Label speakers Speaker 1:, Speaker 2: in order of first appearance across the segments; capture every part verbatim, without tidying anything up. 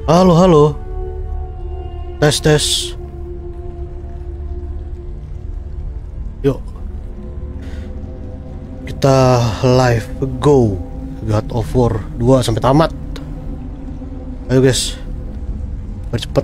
Speaker 1: Halo, halo. Tes, tes. Yuk. Kita live go. God of War dua sampai tamat. Ayo guys. Biar cepet.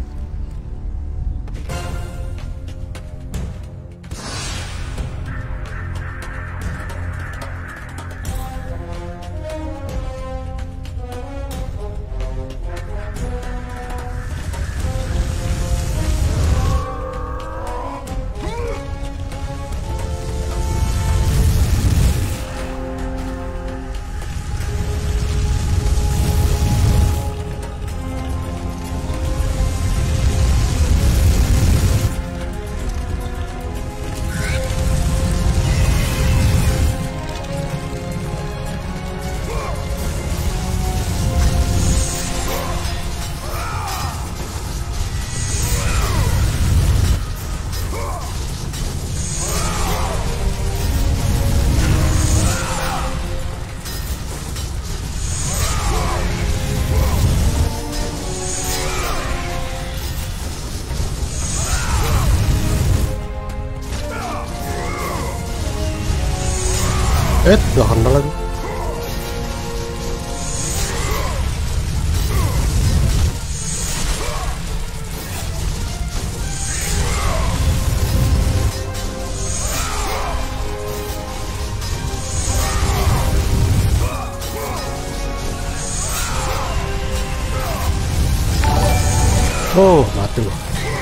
Speaker 1: Eh, gak kenal lagi. Oh, mati loh.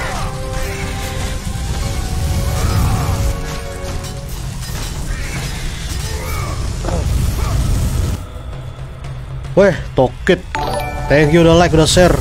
Speaker 1: Weh, Tokit. Thank you udah like, udah share.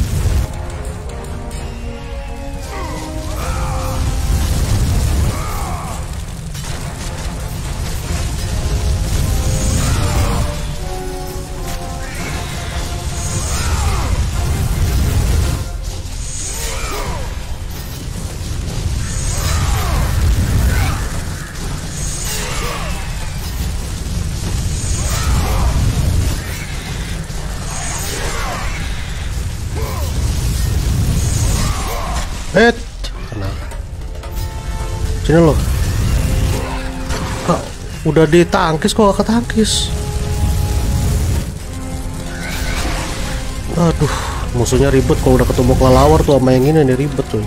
Speaker 1: Eh, tenang. Sini loh. Kak, udah ditangkis kok gak ketangkis. Aduh, musuhnya ribet kalau udah ketemu kelelawar tuh sama yang ini nih ribet tuh.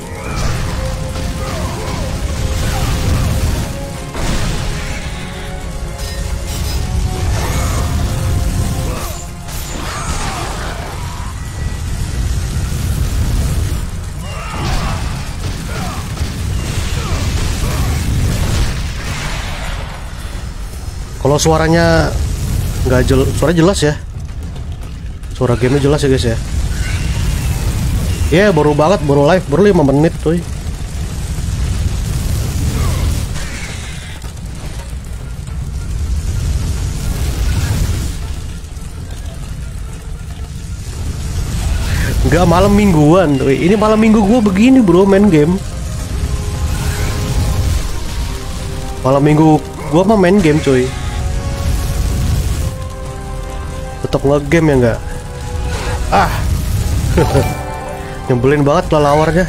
Speaker 1: Kalau suaranya nggak jelas, suara jelas ya. Suara gamenya jelas ya guys ya. Ya yeah, baru banget, baru live, baru lima menit tuh. Nggak malam mingguan tuh. Ini malam minggu gua begini bro, main game. Malam minggu gua mah main game cuy. Tetap nge-game ya enggak? Ah. Nyebelin banget lelawarnya.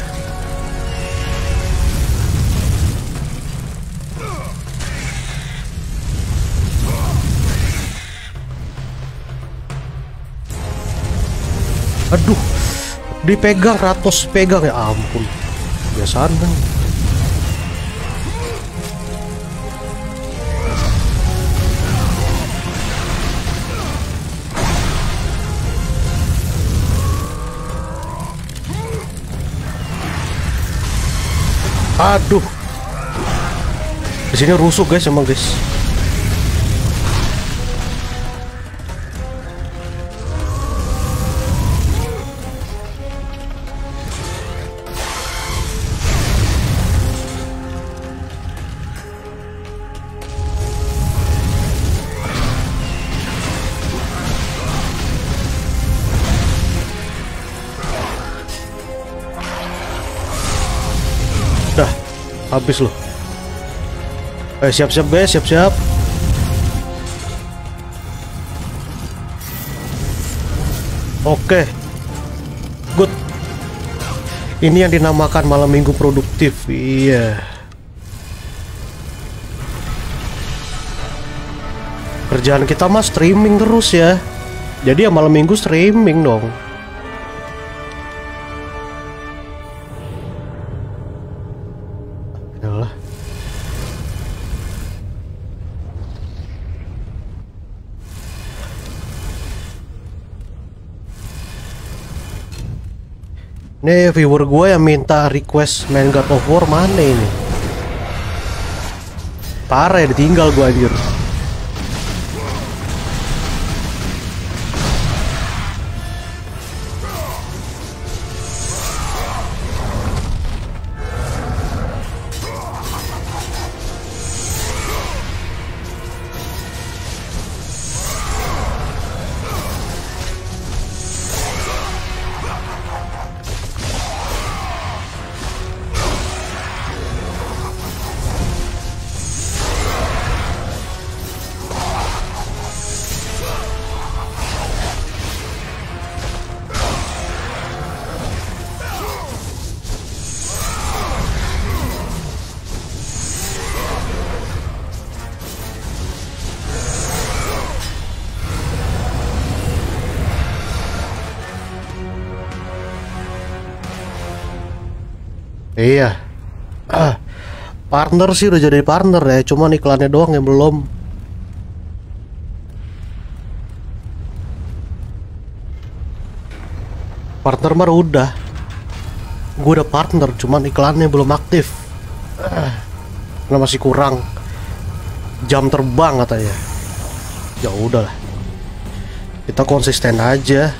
Speaker 1: Aduh. Dipegang, Kratos pegang ya ampun. Biasaan dong. Aduh, di sini rusuh guys, emang guys. Dah, habis loh. Eh, siap-siap guys, siap-siap. Oke. Ini yang dinamakan malam minggu produktif. Iya. Kerjaan kita mah streaming terus ya. Jadi ya malam minggu streaming dong. Yalah. Nih viewer gue yang minta request main God of War mana ini? Parah ya, ditinggal gue anjir. Iya. Ah, partner sih udah jadi partner ya, cuman iklannya doang yang belum. Partner mah udah. Gue udah partner, cuman iklannya belum aktif. Ah, karena masih kurang jam terbang katanya. Ya udahlah. Kita konsisten aja.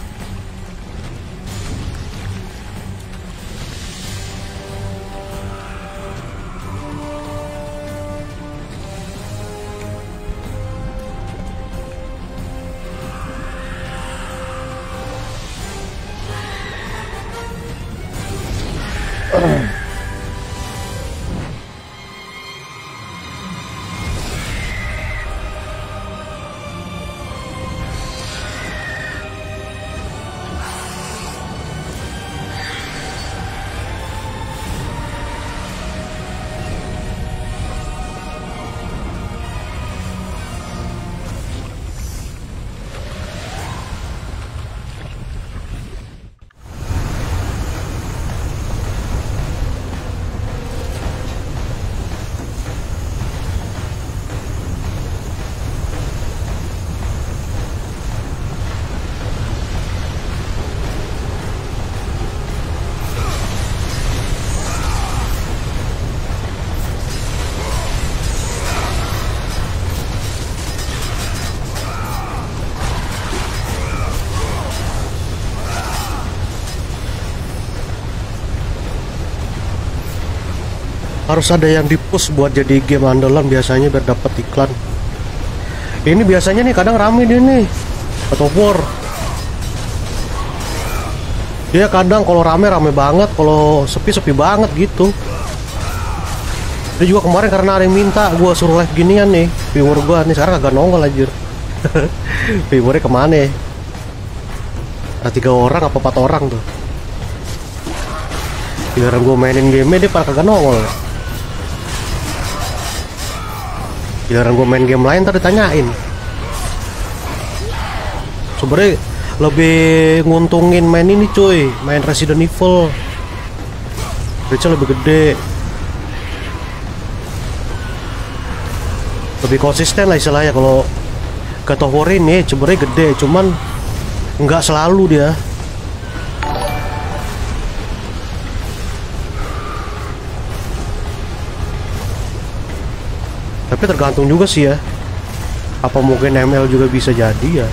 Speaker 1: Harus ada yang di-push buat jadi game andalan biasanya biar dapat iklan. Ini biasanya nih kadang rame dia nih God of War. Dia kadang kalau rame rame banget, kalau sepi sepi banget gitu. Dia juga kemarin karena ada yang minta gua suruh live ginian nih, viewer gua nih sekarang agak nongol anjir. Viewernya kemana ya? Ada tiga orang apa empat orang tuh. Giliran gua mainin game dia pada kagak nongol. Giliran gue main game lain tadi tanyain. Sebenernya lebih nguntungin main ini cuy, main Resident Evil. Reachnya lebih gede, lebih konsisten lah istilahnya. Kalau God of War ini sebenernya gede, cuman nggak selalu dia. Tapi tergantung juga sih ya. Apa mungkin M L juga bisa jadi ya.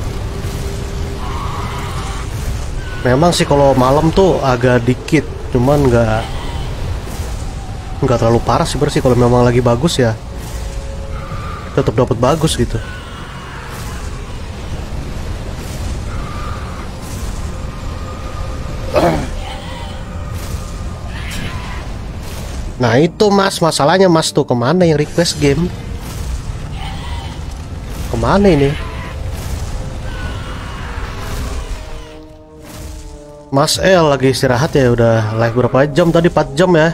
Speaker 1: Memang sih kalau malam tuh agak dikit, cuman nggak nggak terlalu parah sih bersih. Kalau memang lagi bagus ya tetap dapat bagus gitu. Nah itu mas, masalahnya mas tuh kemana yang request game? Kemana ini? Mas El lagi istirahat ya, udah live berapa jam tadi? empat jam ya.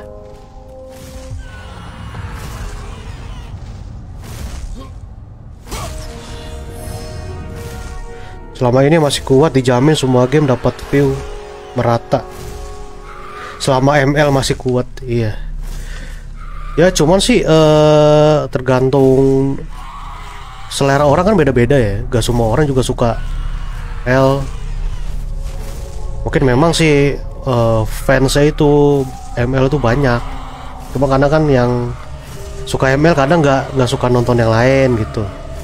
Speaker 1: Selama ini masih kuat, dijamin semua game dapat view merata. Selama M L masih kuat, iya. Ya cuman sih eh, tergantung selera orang kan beda-beda ya. Gak semua orang juga suka L. Mungkin memang sih uh, fansnya itu M L itu banyak. Cuma karena kan yang suka M L kadang nggak nggak suka nonton yang lain gitu.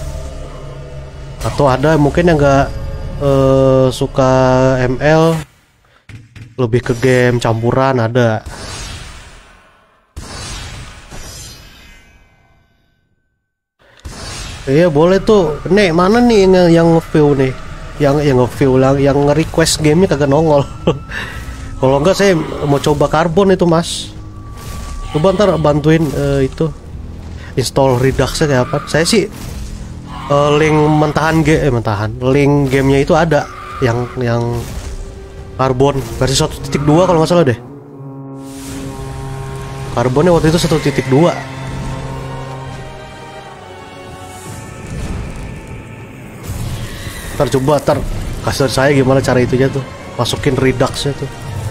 Speaker 1: Atau ada mungkin yang nggak uh, suka M L, lebih ke game campuran ada. Iya boleh tuh. Nih mana nih yang yang view nih? Yang yang nge-view lang, yang nge-request gamenya kagak nongol. Kalau enggak saya mau coba Carbon itu mas. Coba ntar bantuin uh, itu install Redux-nya kayak apa. Saya sih uh, link mentahan game, eh, mentahan link gamenya itu ada yang yang Carbon versi satu titik dua kalau nggak salah deh. Carbonnya waktu itu satu titik dua. Ntar coba ntar kasih saya gimana cara itunya tuh, masukin Redux-nya tuh.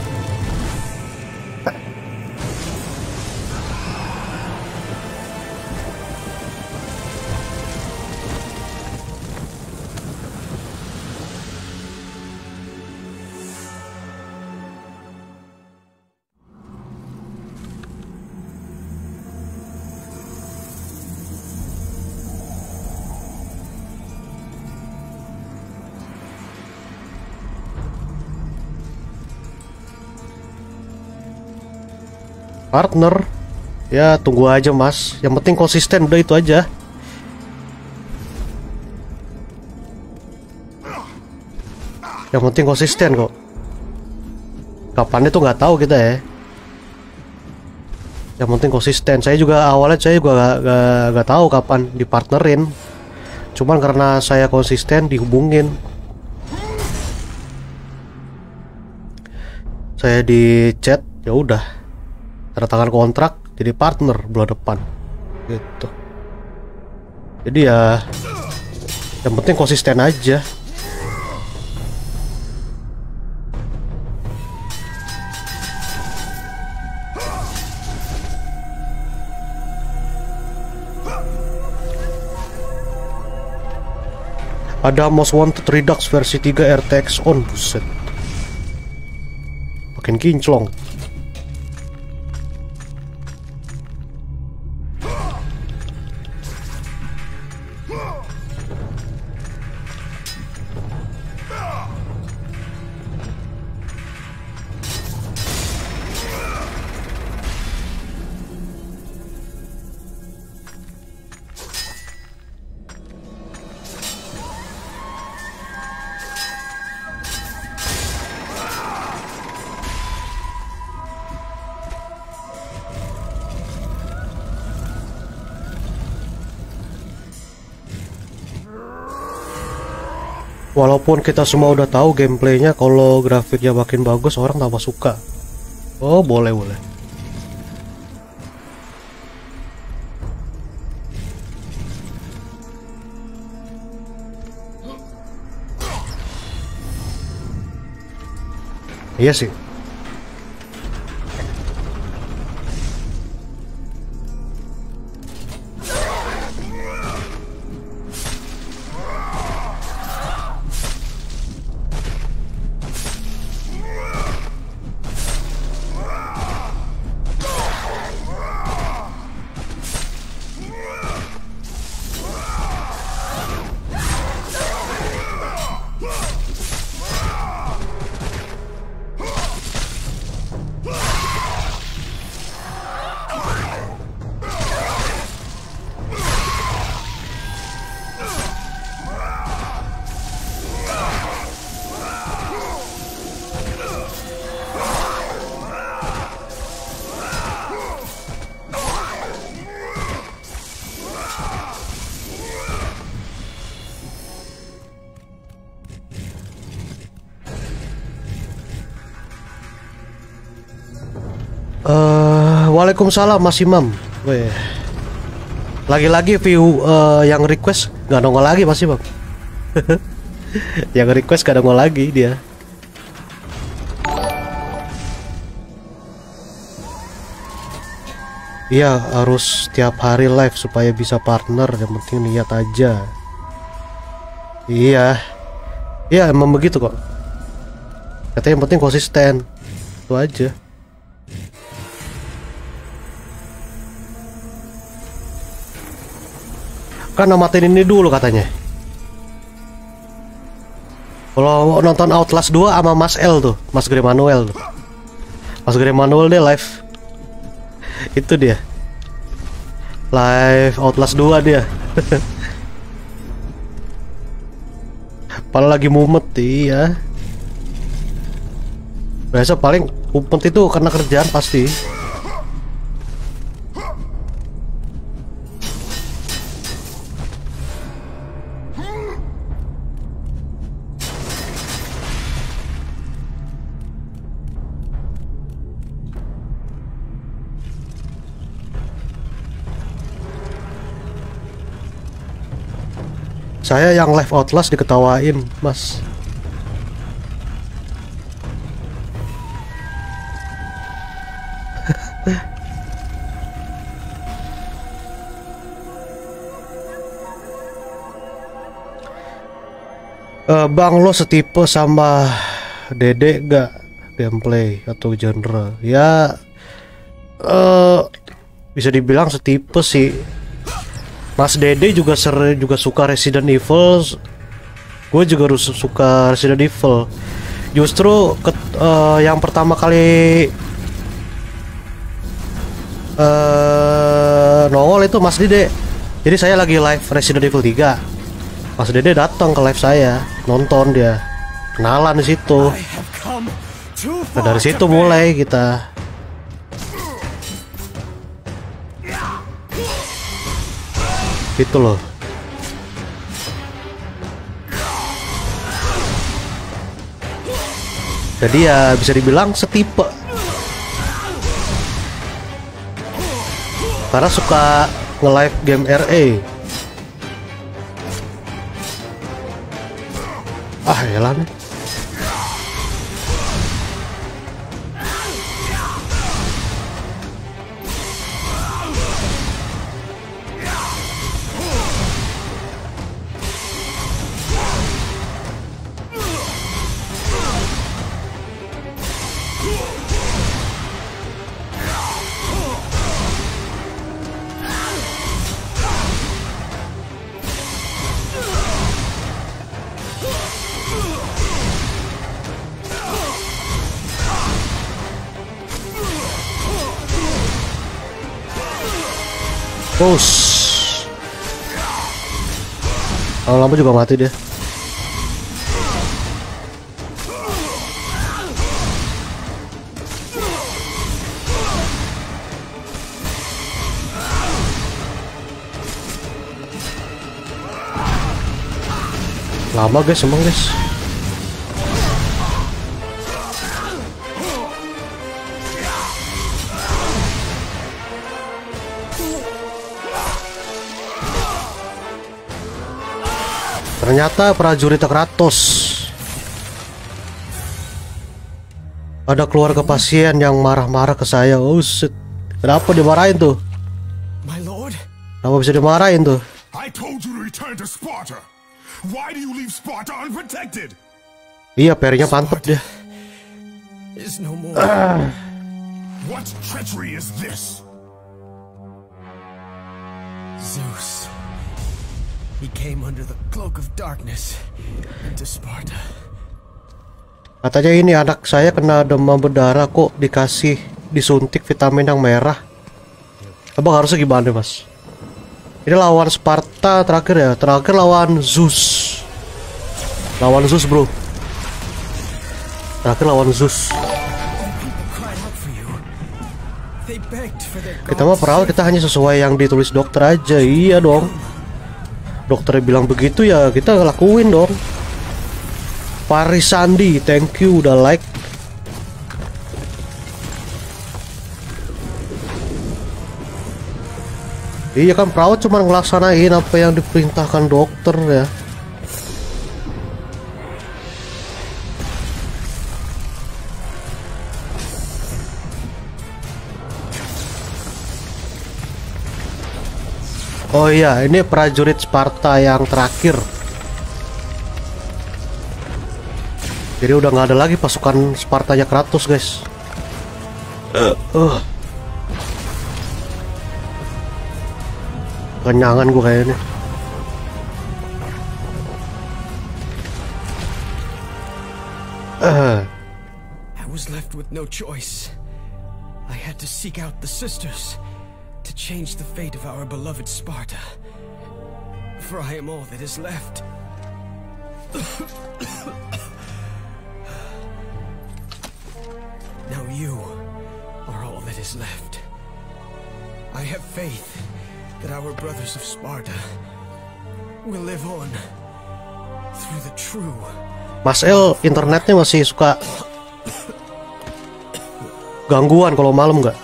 Speaker 1: Partner ya, tunggu aja mas, yang penting konsisten, udah itu aja. Yang penting konsisten kok. Kapan itu nggak tahu kita ya. Yang penting konsisten. Saya juga awalnya saya juga gak, gak, gak tahu kapan dipartnerin. Cuman karena saya konsisten dihubungin. Saya di chat, ya udah. Tanda tangan kontrak jadi partner bulan depan gitu. Jadi ya yang penting konsisten aja. Ada Most Wanted Redux versi tiga R T X on, buset makin kinclong. Walaupun kita semua udah tahu gameplaynya, kalau grafiknya makin bagus orang tambah suka. Oh boleh boleh. Iya sih. Waalaikumsalam Mas Imam. Weh. Lagi-lagi view uh, yang request nggak nongol lagi Mas Imam. Yang request gak nongol lagi dia. Iya harus tiap hari live supaya bisa partner. Yang penting niat aja. Iya. Iya emang begitu kok. Katanya yang penting konsisten. Itu aja. Kan namatin ini dulu katanya. Kalau nonton Outlast dua sama Mas L tuh, Mas Gre Manuel tuh. Mas Gre Manuel dia live. Itu dia. Live Outlast dua dia. Padahal lagi mumet iya. Biasa paling mumet itu karena kerjaan pasti. Saya yang live Outlast diketawain, Mas. uh, Bang, lo setipe sama Dede gak gameplay atau genre? Ya, uh, bisa dibilang setipe sih. Mas Dede juga sering juga suka Resident Evil. Gue juga harus suka Resident Evil. Justru ke, uh, yang pertama kali uh, nongol itu Mas Dede. Jadi saya lagi live Resident Evil tiga. Mas Dede datang ke live saya, nonton dia. Kenalan di situ. Nah, dari situ mulai kita. Gitu loh. Jadi ya bisa dibilang setipe. Karena suka nge-live game R E. Ah elah nih. Push. Lama-lama juga mati dia. Lama guys, emang guys. Ternyata prajurit Kratos. Ada keluarga pasien yang marah-marah ke saya. Oh shit. Kenapa dimarahin tuh?
Speaker 2: My lord?
Speaker 1: Kenapa bisa dimarahin tuh?
Speaker 2: I told you to return to Sparta. Why do you leave Sparta unprotected?
Speaker 1: Iya, perinya mantep dia.
Speaker 2: Is no more.
Speaker 1: Ah.
Speaker 2: What treachery is this? Zeus. He came under the cloak of darkness into Sparta.
Speaker 1: Katanya ini anak saya kena demam berdarah kok dikasih disuntik vitamin yang merah. Abang harusnya gimana mas? Ini lawan Sparta terakhir ya, terakhir lawan Zeus. Lawan Zeus bro. Terakhir lawan Zeus. Kita mah perawat, kita hanya sesuai yang ditulis dokter aja. Iya dong. Dokternya bilang begitu ya kita lakuin dong. Paris Sandi, thank you udah like. Iya kan, perawat cuma ngelaksanain apa yang diperintahkan dokter ya. Oh iya, ini prajurit Sparta yang terakhir. Jadi udah nggak ada lagi pasukan Spartanya Kratos, guys. Uh. Uh. Kenyangan gue kayaknya. Uh.
Speaker 2: I was left with no choice. I had to seek out the sisters to change the fate of our beloved Sparta. For I am all that is left. Now you are all that is left. I have faith that our brothers of Sparta will live on through the true.
Speaker 1: Mas El internetnya masih suka gangguan kalau malam nggak?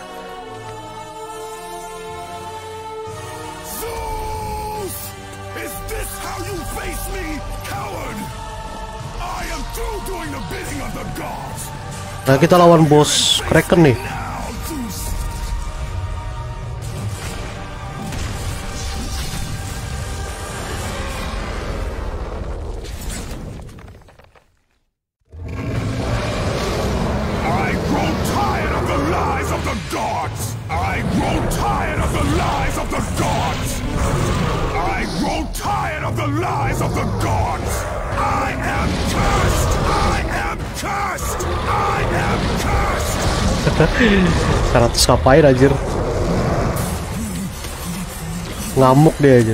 Speaker 1: Nah, kita lawan bos Kraken nih. Seratus ngapain anjir? Ngamuk dia aja.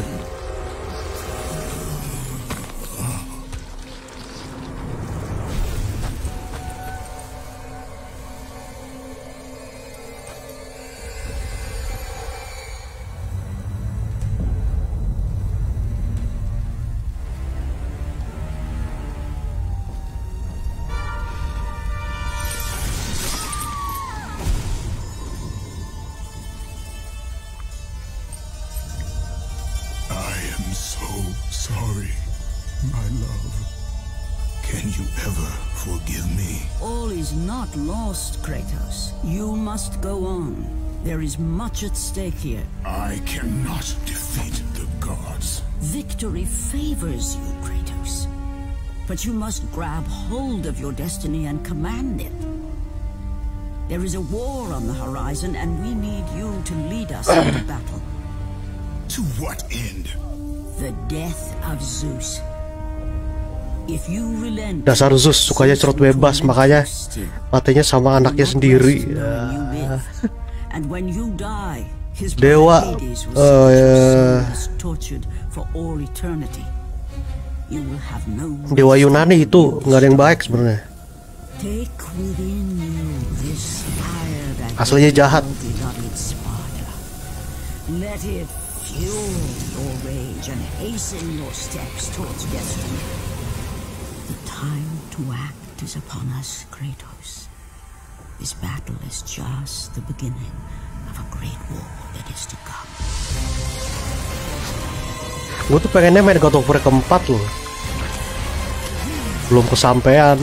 Speaker 3: There is much at stake here.
Speaker 4: I cannot defeat the gods.
Speaker 3: Victory favors you, Kratos. But you must grab hold of your destiny and command it. There is a war on the horizon, and we need you to lead us into battle.
Speaker 4: To what end?
Speaker 3: The death of Zeus. If you relent,
Speaker 1: dasar Zeus sukanya cerut bebas, makanya matinya sama anaknya sendiri. Ya.
Speaker 3: And when you die, his
Speaker 1: Dewa uh, uh, Dewa Yunani itu nggak ada yang baik sebenarnya. Aslinya jahat.
Speaker 3: Let it fuel your rage and hasten your steps towards destiny. The time to act is upon us, Kratos. This battle is just the beginning of a great war that is to come.
Speaker 1: Gue tuh pengennya main God of War keempat loh. Belum kesampaian.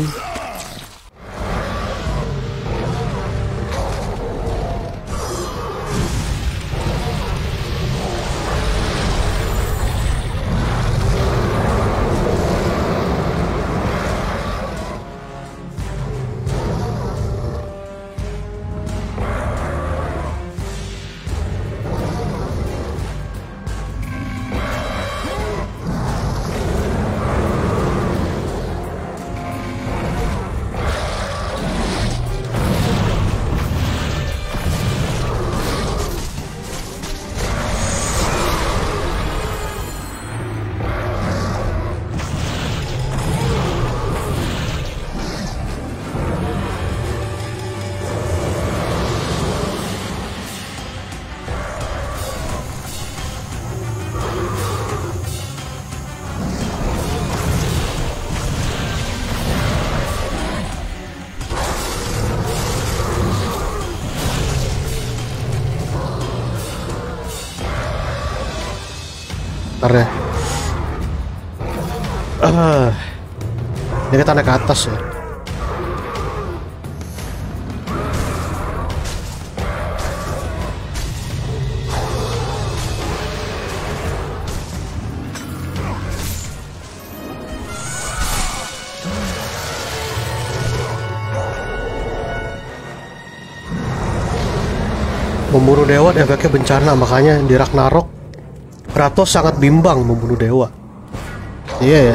Speaker 1: Ntar ya. Uh, ini kita naik ke atas ya. Membunuh dewa efeknya bencana, makanya di Ragnarok Kratos sangat bimbang membunuh dewa. Iya ya.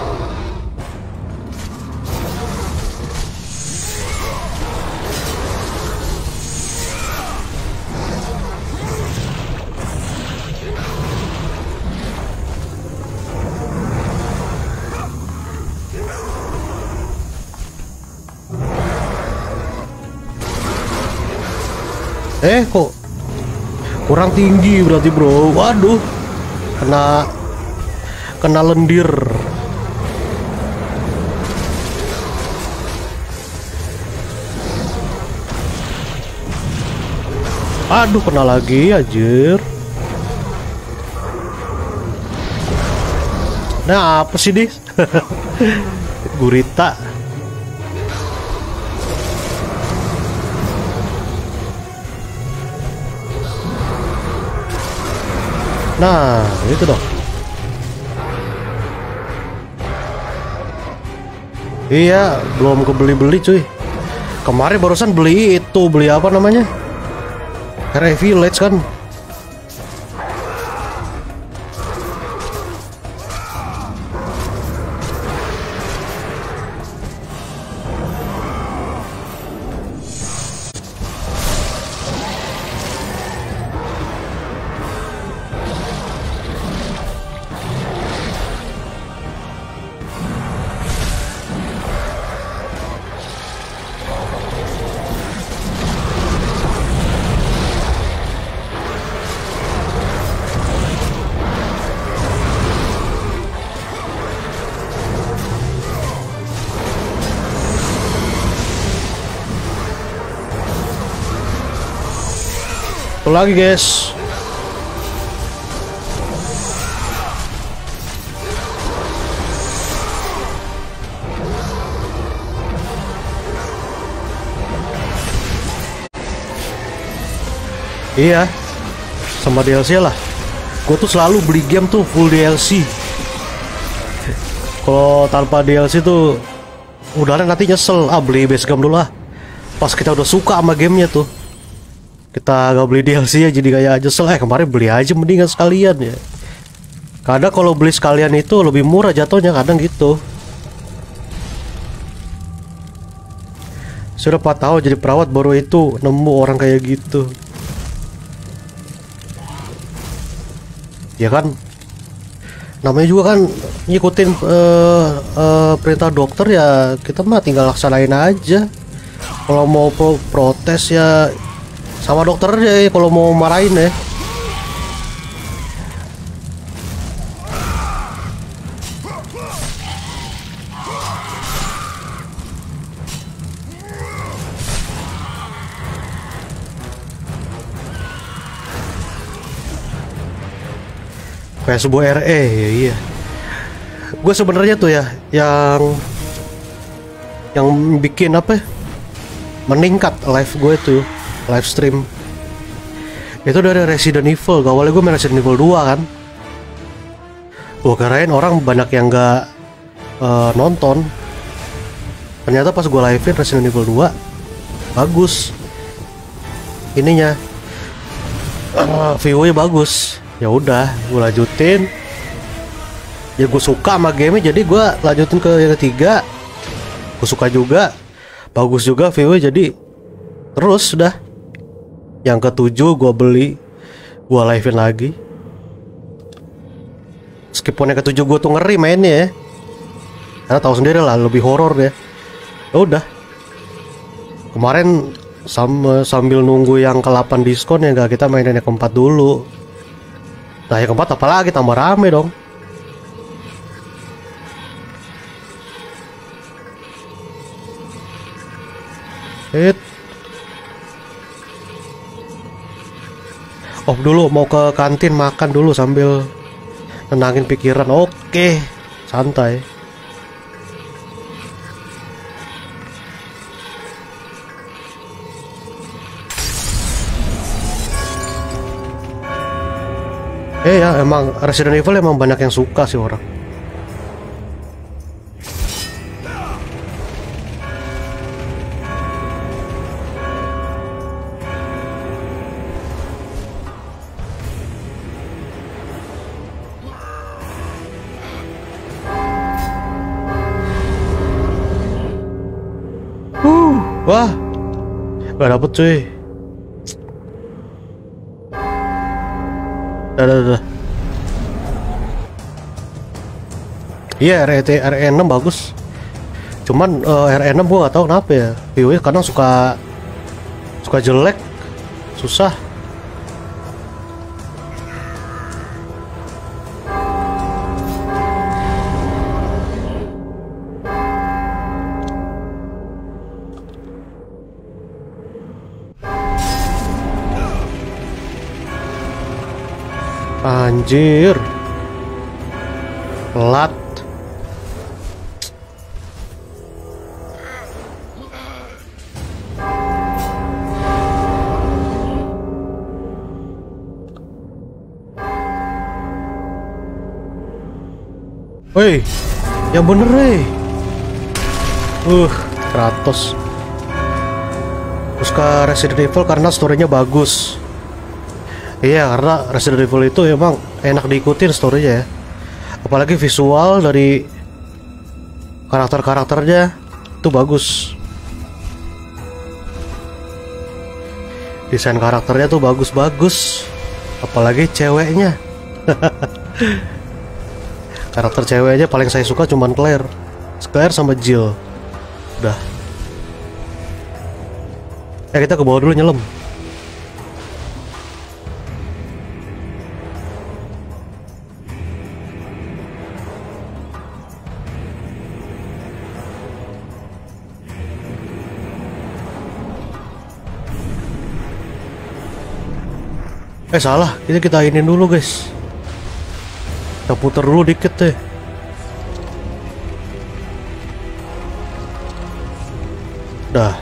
Speaker 1: Eh kok kurang tinggi berarti bro. Waduh, kena kena lendir. Aduh, kena lagi anjir. Nah apa sih nih? Gurita. Nah, itu dong. Iya, belum kebeli-beli cuy. Kemarin barusan beli itu, beli apa namanya? Hero Village kan. Satu lagi guys. Iya, sama D L C lah. Gue tuh selalu beli game tuh full D L C. Kalau tanpa D L C tuh udahnya nanti nyesel. Ah, beli base game dulu lah. Pas kita udah suka sama gamenya tuh, kita gak beli D L C ya, jadi kayak nyesel. Eh kemarin beli aja mendingan sekalian ya. Kadang kalau beli sekalian itu lebih murah jatuhnya, kadang gitu. Sudah empat tahun jadi perawat, baru itu nemu orang kayak gitu. Ya kan, namanya juga kan ngikutin uh, uh, perintah dokter ya, kita mah tinggal laksanain aja. Kalau mau pro protes ya sama dokter aja, kalau mau marahin ya. Kayak sebuah R E ya, iya. Gue sebenarnya tuh ya yang yang bikin apa ya, meningkat live gue tuh, live stream itu dari Resident Evil. Awalnya gue main Resident Evil dua kan. Gue kirain orang banyak yang gak uh, nonton. Ternyata pas gue live-in Resident Evil dua bagus ininya, uh, view-nya bagus. Ya udah, gue lanjutin. Ya gue suka sama game, jadi gue lanjutin ke yang ketiga. Gue suka juga, bagus juga view-nya, jadi terus sudah. Yang ketujuh gue beli, gue live-in lagi. Meskipun yang ketujuh gue tuh ngeri mainnya ya, karena tahu sendiri lah, lebih horor ya. Ya udah, kemarin sam sambil nunggu yang ke delapan diskon ya, gak kita mainin yang keempat dulu. Nah yang keempat apalagi tambah rame dong. Hit. Off dulu, mau ke kantin makan dulu sambil Tenangin pikiran. Oke, santai. Eh ya, emang Resident Evil emang banyak yang suka sih orang. Uh, wah, gak dapet cuy. Dah, dah, dah. Iya, R E T R E enam bagus. Cuman uh, R E enam gua gak tahu kenapa ya. V O nya kadang suka suka jelek, susah. Anjir, telat. Woi, yang bener nih. Uh, Kratos. Suka Resident Evil karena storynya bagus. Iya, karena Resident Evil itu emang enak diikutin storynya ya. Apalagi visual dari karakter-karakternya itu bagus. Desain karakternya tuh bagus-bagus. Apalagi ceweknya. Karakter ceweknya paling saya suka cuman Claire. Claire sama Jill. Udah. Ya kita ke bawah dulu nyelam. Eh salah, ini kita ini dulu guys. Kita putar dulu dikit deh. Dah.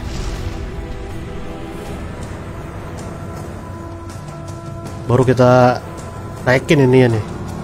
Speaker 1: Baru kita naikin ini ya nih.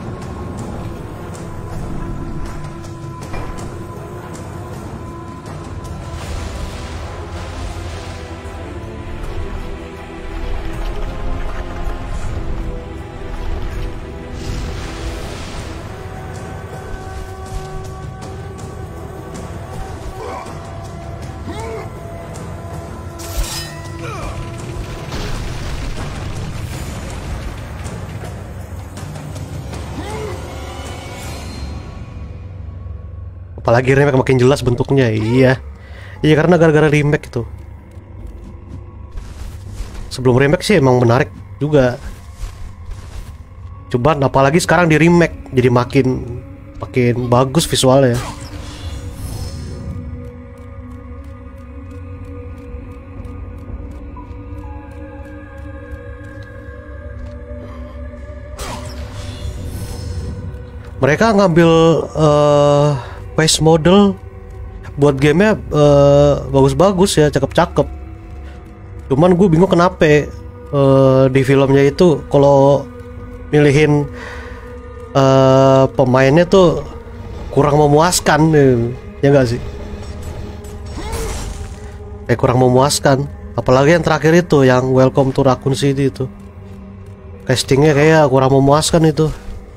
Speaker 1: Apalagi remake makin jelas bentuknya. Iya. Iya karena gara-gara remake itu. Sebelum remake sih emang menarik juga. Cuman apalagi sekarang di remake jadi makin makin bagus visualnya. Mereka ngambil uh, face model buat gamenya bagus-bagus uh, ya, cakep-cakep. Cuman gue bingung kenapa uh, di filmnya itu kalau milihin uh, pemainnya tuh kurang memuaskan, ya nggak sih? Kayak kurang memuaskan. Apalagi yang terakhir itu, yang Welcome to Raccoon City itu, castingnya kayak kurang memuaskan itu.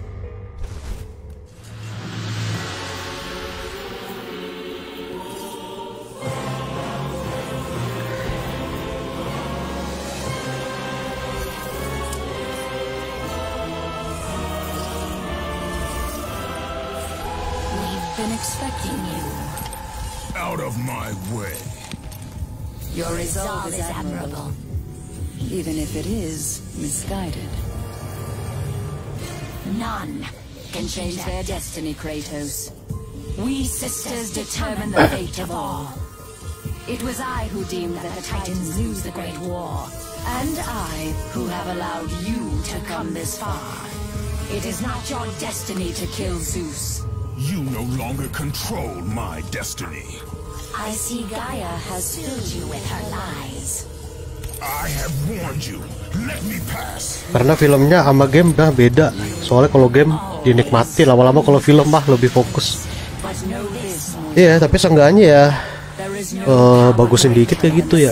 Speaker 3: Been expecting you.
Speaker 4: Out of my way.
Speaker 3: Your resolve is admirable, even if it is misguided. None can change their destiny, Kratos. We sisters determine the fate of all. It was I who deemed that the Titans lose the Great War, and I who have allowed you to come this far. It is not your destiny to kill Zeus.
Speaker 4: You no longer control my destiny.
Speaker 3: I see Gaia has filled you with her lies.
Speaker 4: I have warned you. Let me pass.
Speaker 1: Karena filmnya sama game udah beda. Soalnya kalau game dinikmati, lama-lama kalau film mah lebih fokus. Iya, yeah, tapi seenggaknya ya uh, bagusin dikit kayak gitu ya.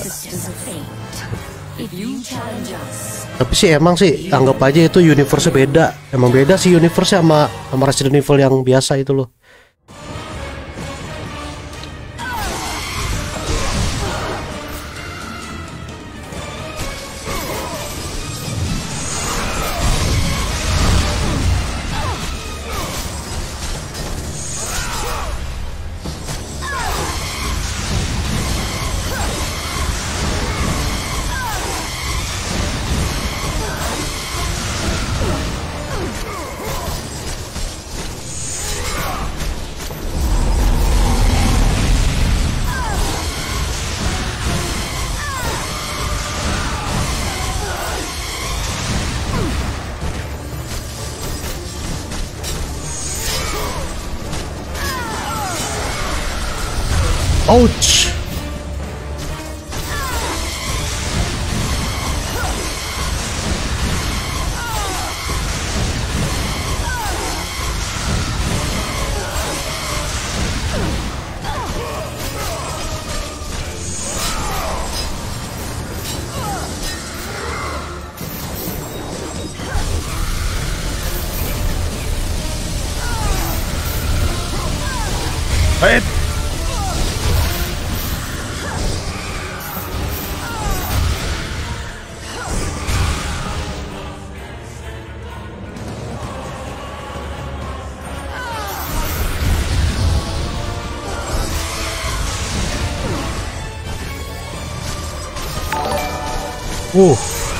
Speaker 1: Tapi sih emang sih anggap aja itu universe beda. Emang beda sih universe sama sama Resident Evil yang biasa itu loh. Ouch. Wait. Uh.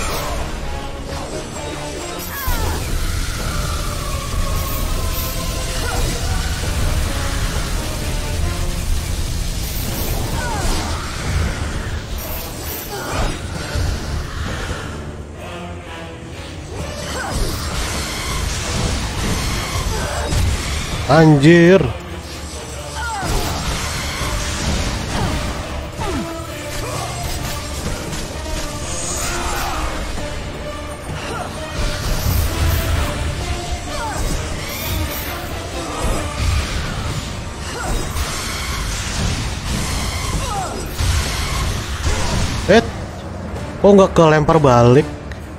Speaker 1: Anjir. Eh, kok nggak kelempar balik?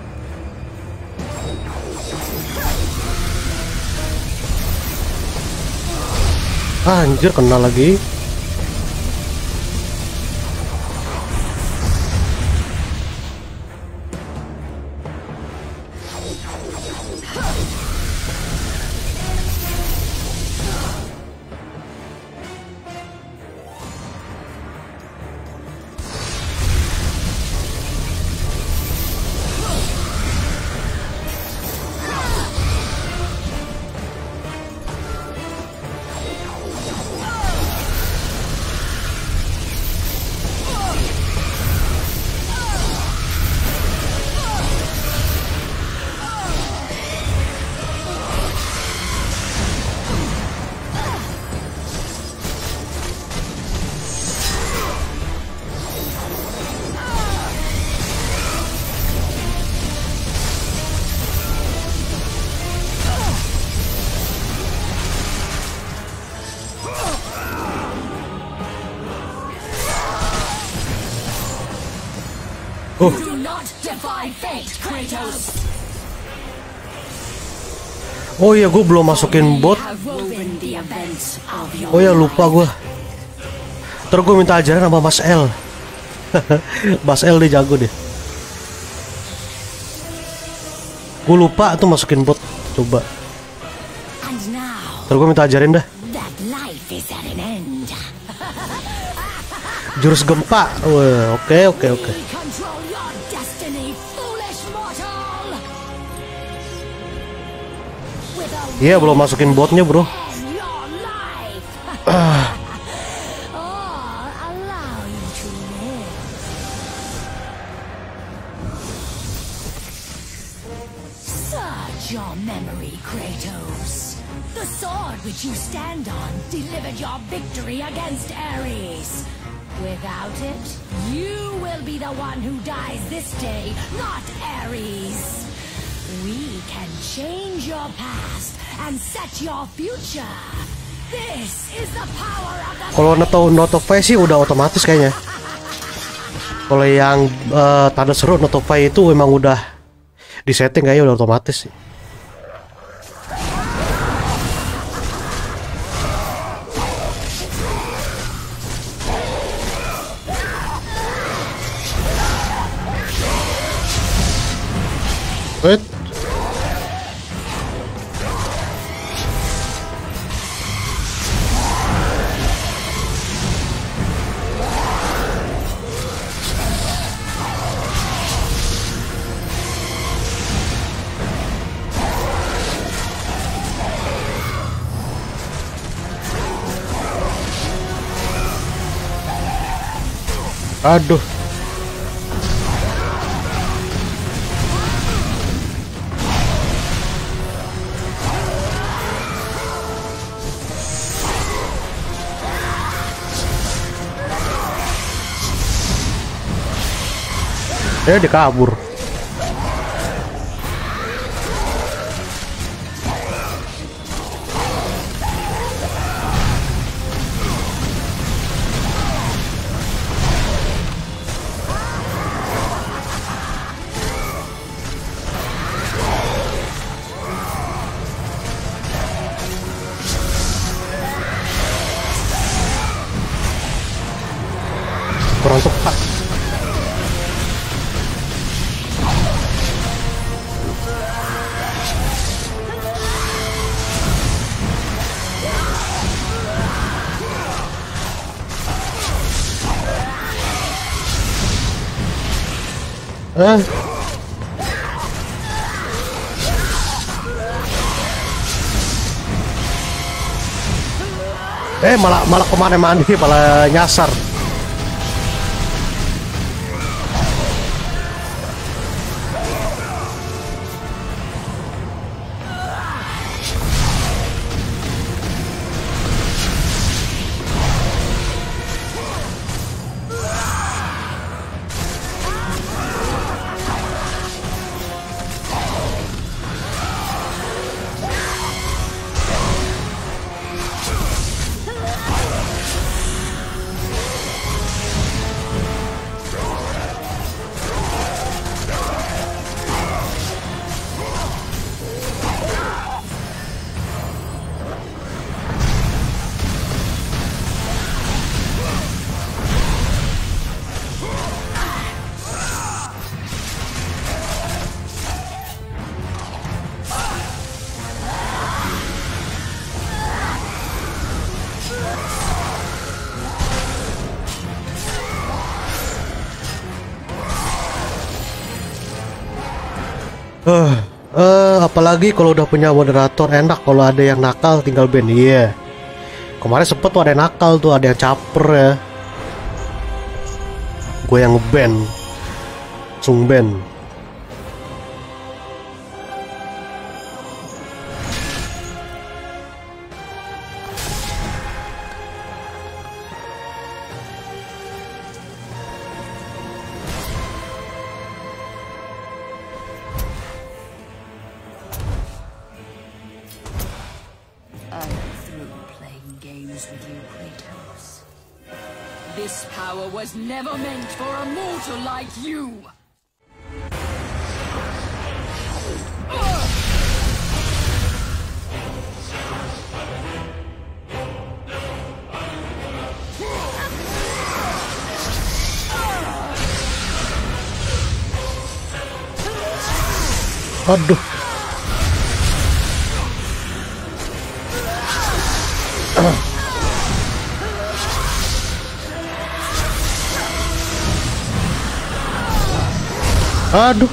Speaker 1: Anjir, kena lagi. Oh. Oh iya, gue belum masukin bot. Oh ya, lupa gue. Terus gue minta ajaran sama Mas L. Mas L dia jago deh. Gue lupa tuh masukin bot. Coba. Terus gue minta ajarin dah. Jurus gempa. Wah, oke oke oke. Iya, yeah, belum masukin botnya, bro. Ah.
Speaker 3: which you stand on delivered your victory against Ares. Without it, you will be the one who dies this day, not Ares. We can change your past and set your future. This is the power of the...
Speaker 1: Kalau noto notify sih udah otomatis kayaknya. Kalau yang uh, tanda seru notify itu memang udah disetting kayaknya udah otomatis sih. Wait. Aduh. Eh, dia kabur. Kurang tepat. Eh. Eh malah malah kemana-mana malah nyasar. Uh, uh, apalagi kalau udah punya moderator enak, kalau ada yang nakal tinggal ban. Iya. Yeah. Kemarin sempet tuh ada yang nakal tuh, ada yang caper ya. Gue yang ngeban, langsung ban.
Speaker 3: This power was never meant for a mortal like you!
Speaker 1: Aduh. Aduh.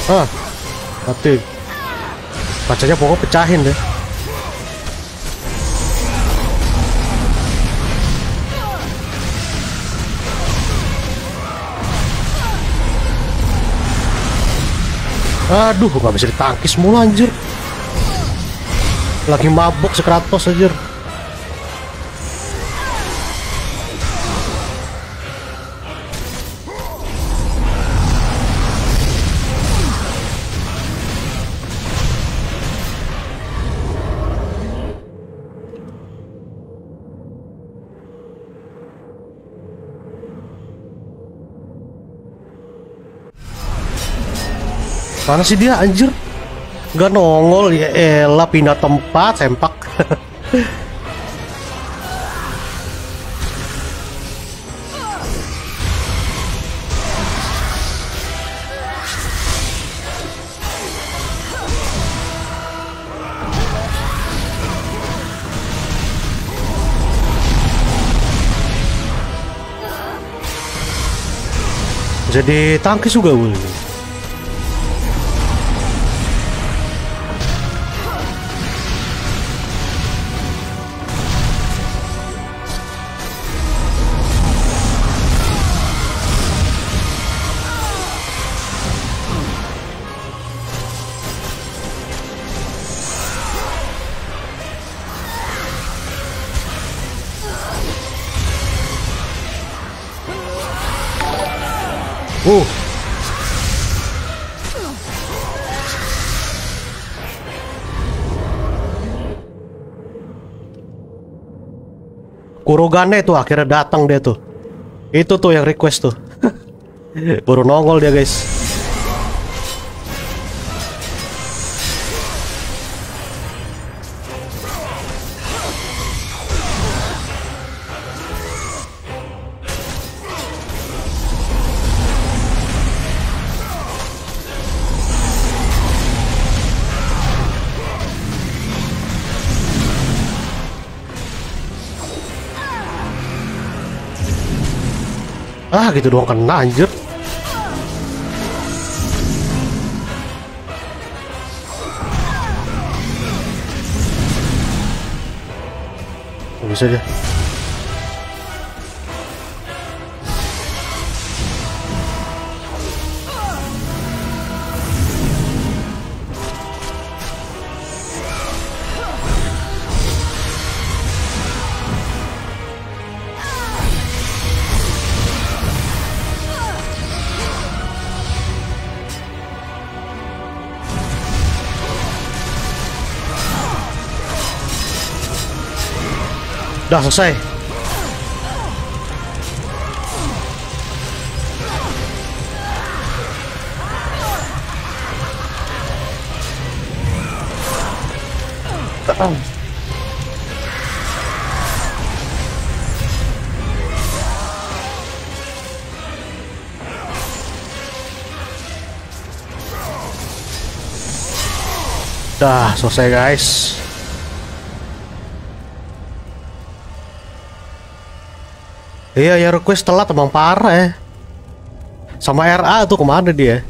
Speaker 1: Ah, mati. Kacanya pokoknya pecahin deh. Aduh, nggak bisa ditangkis mulu anjir. Lagi mabuk si Kratos anjir. Mana sih dia anjir? Gak nongol ya elah, pindah tempat sempak. Jadi tangkis juga boleh. Uh. Kurogane tuh akhirnya datang dia tuh. Itu tuh yang request tuh. Baru nongol dia guys. Ah gitu doang kena anjir. Gak bisa dia. Udah selesai. Dah selesai guys. Iya ya, request telat emang parah ya. Sama R A tuh kemana dia?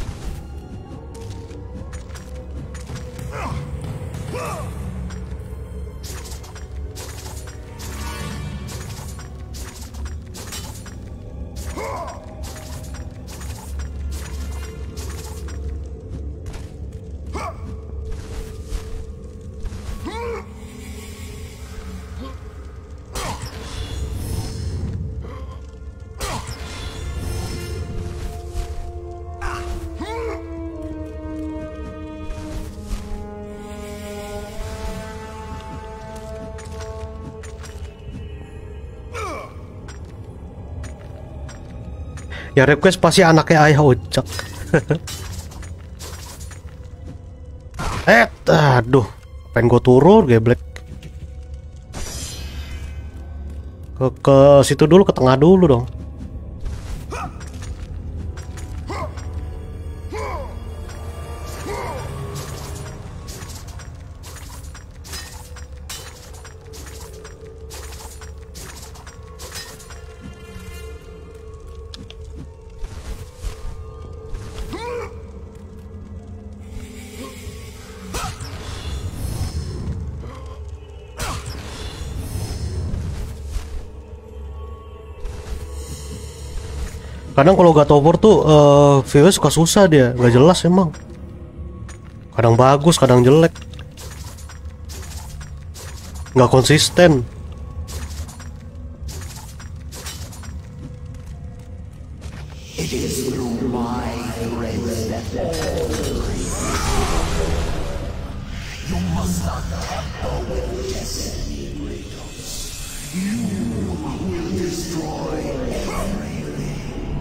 Speaker 1: Ya request pasti anaknya ayah Ocak. Eh, aduh, pengen gue turun, geblek. Ke ke situ dulu, ke tengah dulu dong. Kadang kalau God of War tuh uh, view suka susah dia, nggak jelas emang. Kadang bagus, kadang jelek, nggak konsisten.
Speaker 4: It is through my threads that all you must not tamper with destiny, Kratos. You will destroy everything.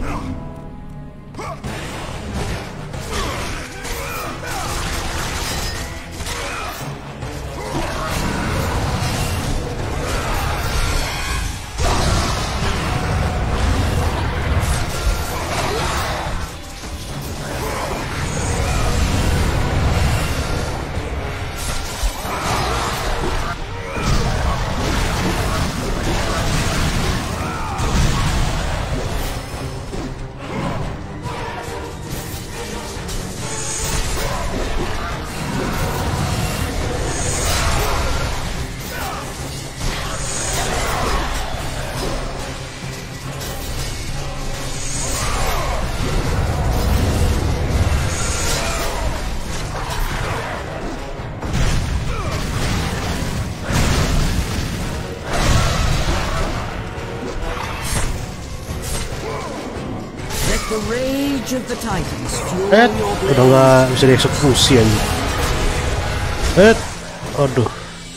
Speaker 3: The rage of the Titans fuel
Speaker 1: Eh,
Speaker 3: your
Speaker 1: udah nggak bisa dieksekusi aja. Eh, aduh.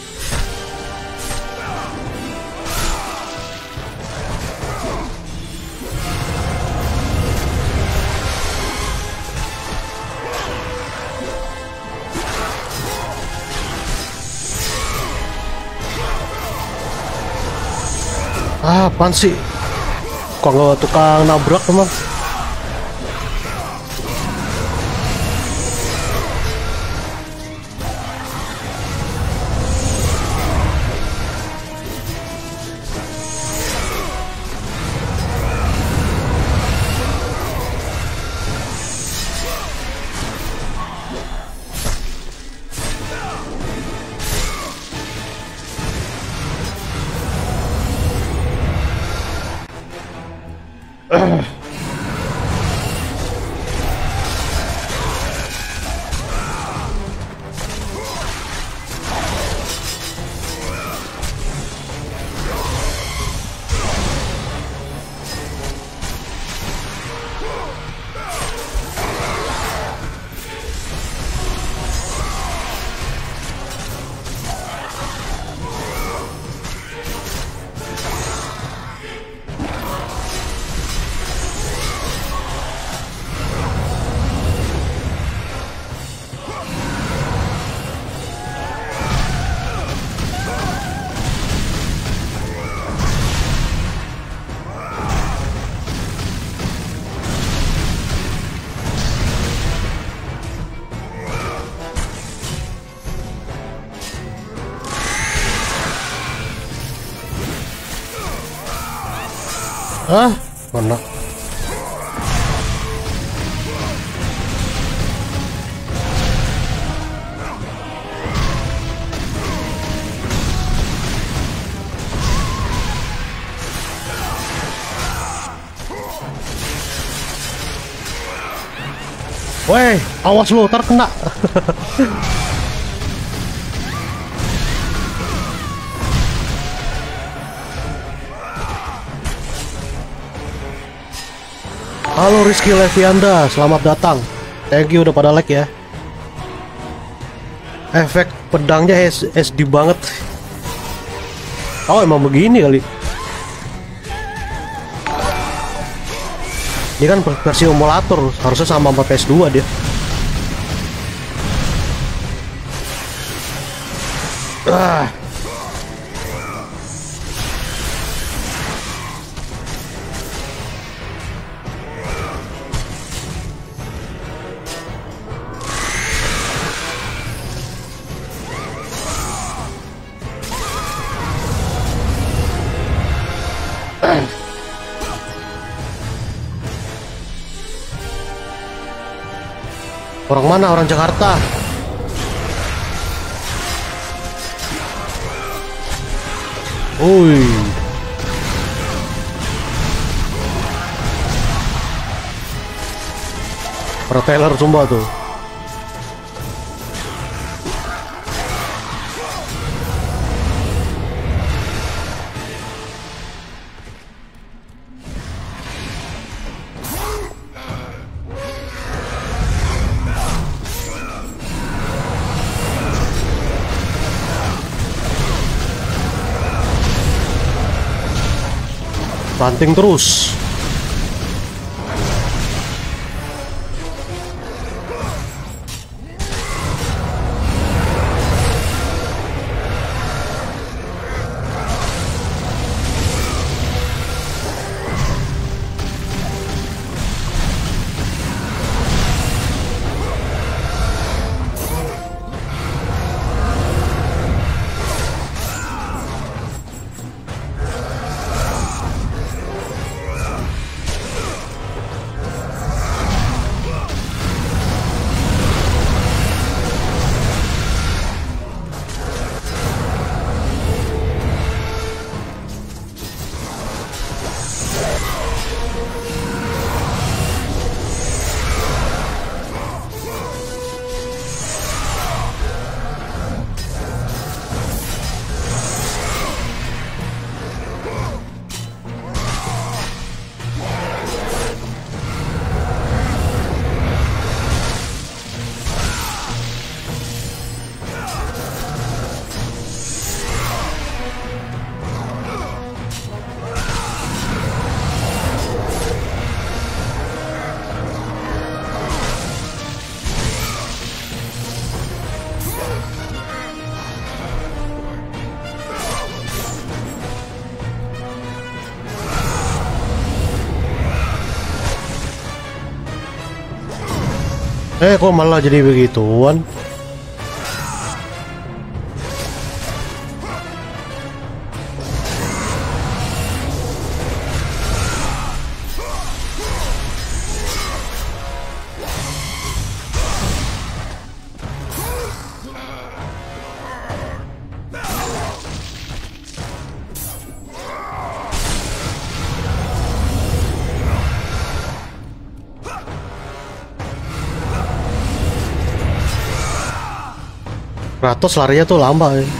Speaker 1: Ah, apaan sih? Kok nggak tukang nabrak emang? Ah, mana? Weh, awas lu, ntar kena. Halo Rizky Levianda, selamat datang. Thank you udah pada like ya. Efek pedangnya S D banget. Oh emang begini kali. Ini kan versi emulator, harusnya sama sama P S dua dia. Ah. Orang mana? Orang Jakarta. Ui. Reteller sumpah tuh. Banting terus. Eh kok malah jadi begituan? Kratos larinya tuh lama ya.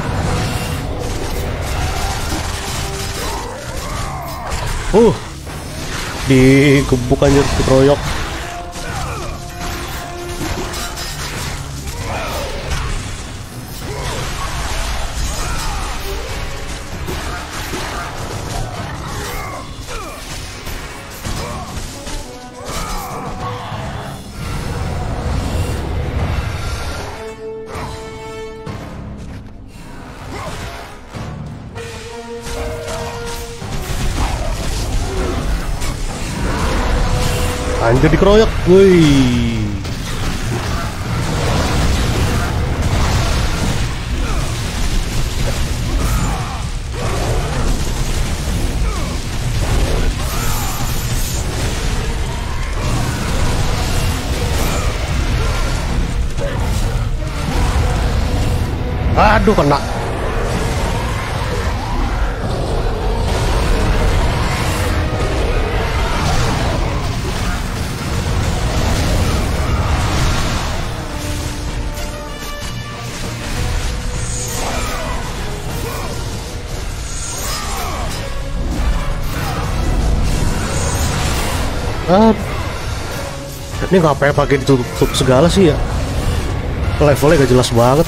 Speaker 1: Uh, digebuk anjir, dikeroyok. Anjir dikeroyok, wih. Aduh kena. Ah, ini ngapain pakai ditutup segala sih ya? Levelnya gak jelas banget.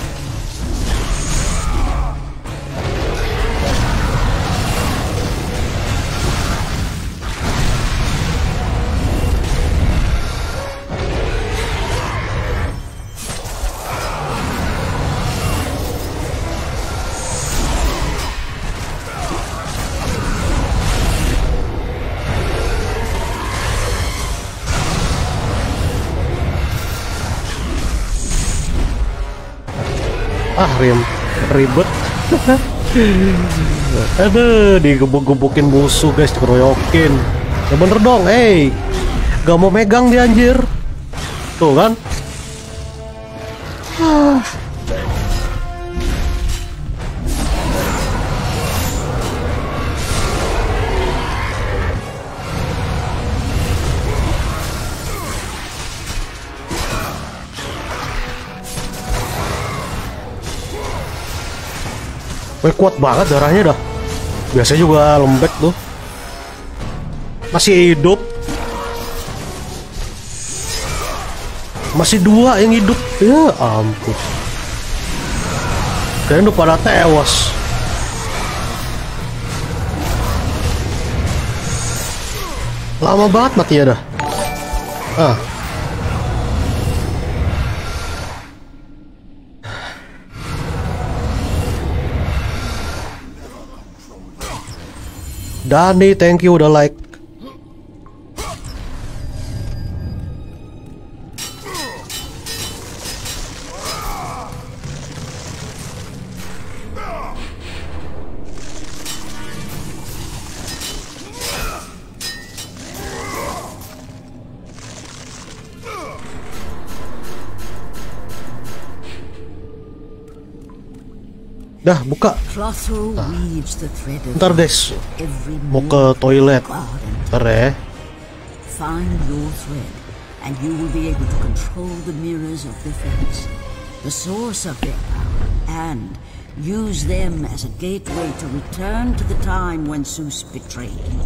Speaker 1: Ah, rim ribet. Aduh, digebuk-gebukin musuh guys, dikeroyokin. Ya bener dong, hey, gak mau megang dia anjir. Tuh kan. Ah. Wih, kuat banget darahnya dah. Biasanya juga lembek tuh. Masih hidup. Masih dua yang hidup. Ya ampun. Kayaknya udah pada tewas. Lama banget matinya dah. Ah. Dani, thank you udah like. Dah, buka. Ntar guys, mau ke toilet. Ntar ya.
Speaker 3: Find your thread, and you will be able to control the mirrors of the fates, the source of their power, and use them as a gateway to return to the time when Zeus betrayed you.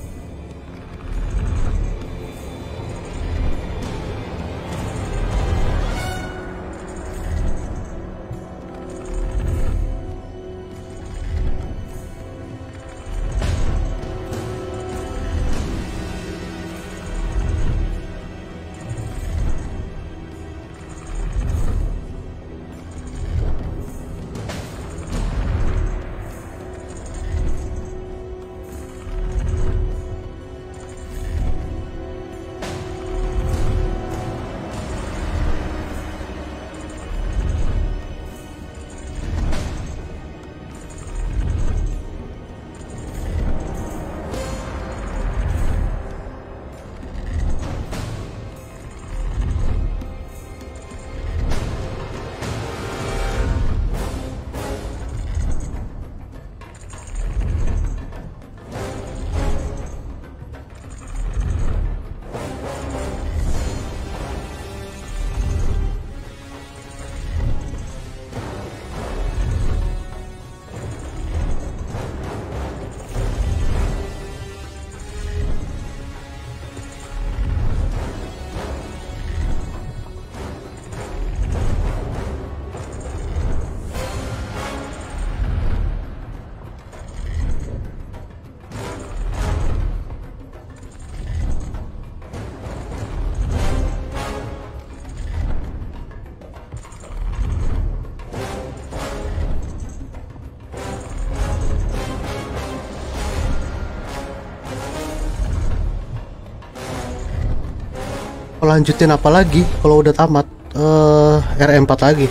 Speaker 1: Lanjutin apa lagi kalau udah tamat? uh, R empat lagi.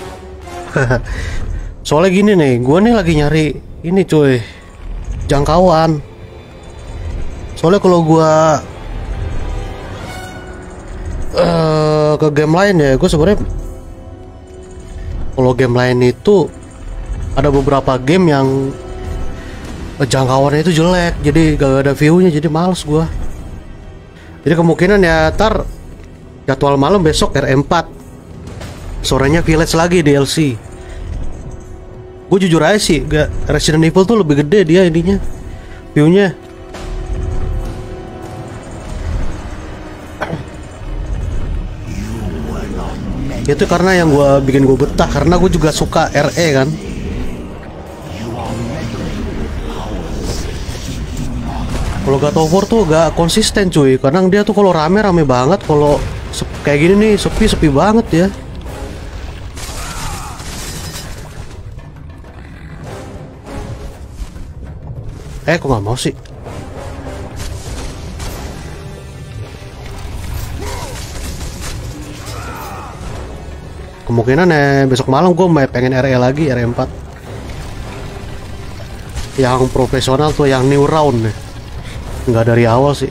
Speaker 1: Soalnya gini nih, gue nih lagi nyari ini cuy, jangkauan. Soalnya kalau gue uh, ke game lain ya, gue sebenarnya kalau game lain itu ada beberapa game yang jangkauannya itu jelek, jadi gak ada view-nya, jadi males gue. Jadi kemungkinan ya ntar jadwal malam besok R empat, sorenya Village lagi D L C. Gue jujur aja sih, gak, Resident Evil tuh lebih gede dia ininya, view-nya. Itu karena yang gue bikin gue betah, karena gue juga suka R E kan. Kalau God of War tuh gak konsisten cuy, kadang dia tuh kalau rame rame banget, kalau kayak gini nih sepi sepi banget ya. Eh kok nggak mau sih? Kemungkinan ya besok malam gue mau pengen R E lagi, R empat yang profesional tuh, yang new round nih. Nggak dari awal sih.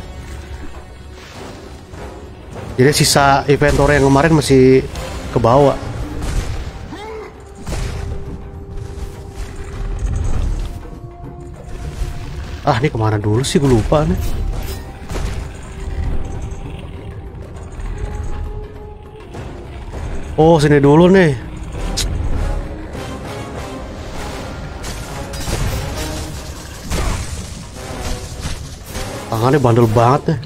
Speaker 1: Jadi sisa inventory yang kemarin masih ke bawah. Ah, ini kemana dulu sih, gue lupa nih. Oh, sini dulu nih. Tangannya bandel banget nih.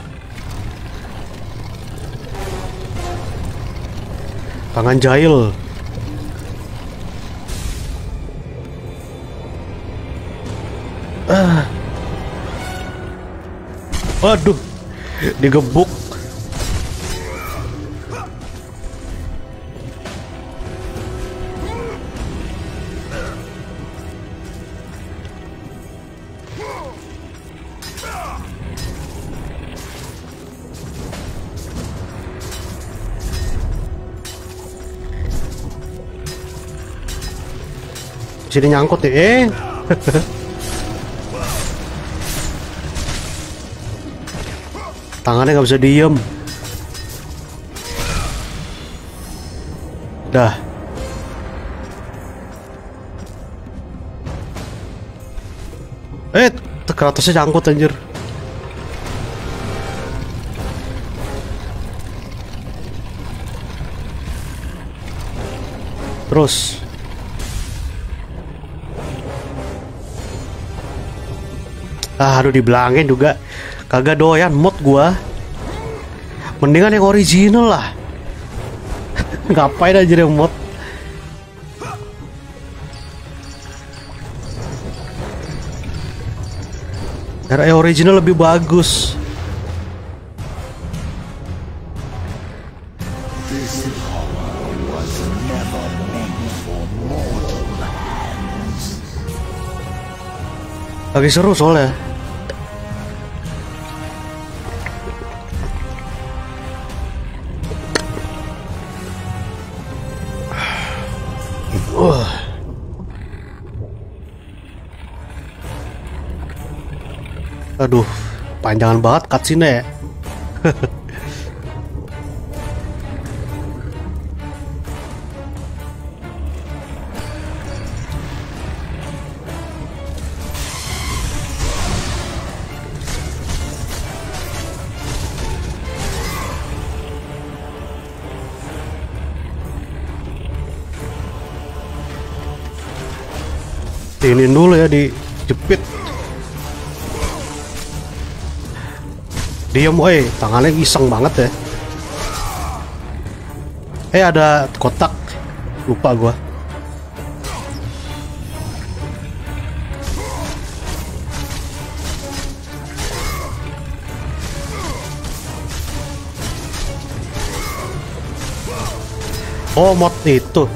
Speaker 1: Tangan jahil. Ah. Waduh, digebuk. Sini nyangkut deh, eh. Tangannya nggak bisa diem. Dah. Eh, Kratosnya nyangkut anjir. Terus. Ah, aduh dibilangin juga kagak doyan mod gua. Mendingan yang original lah. Ngapain aja yang mod. R E original lebih bagus. Lagi seru soalnya. Uh. Aduh, panjangan banget cutscene ya. Ini dulu ya, dijepit. Diem, woi, tangannya iseng banget ya. Eh, ada kotak, lupa gua. Oh, mod itu.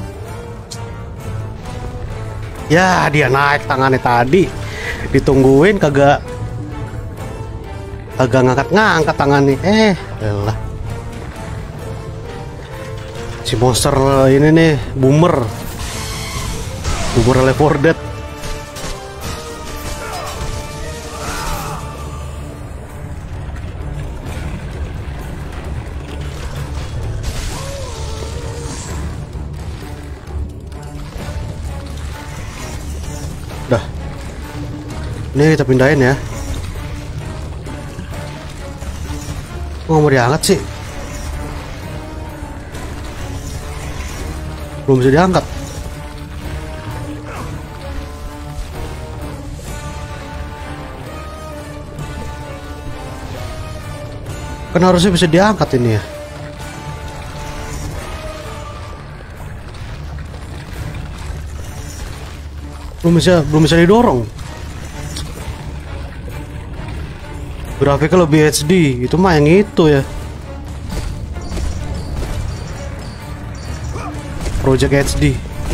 Speaker 1: Ya, dia naik tangannya tadi. Ditungguin kagak kagak ngangkat-ngangkat tangannya. Eh, elah. Si monster ini nih, boomer. Boomer Left four Dead. Dah. Ini kita pindahin ya. Oh, mau diangkat sih. Belum bisa diangkat. Kan harusnya bisa diangkat ini ya. Belum bisa, belum bisa didorong. Grafiknya lebih H D, itu mah yang itu ya. Project H D.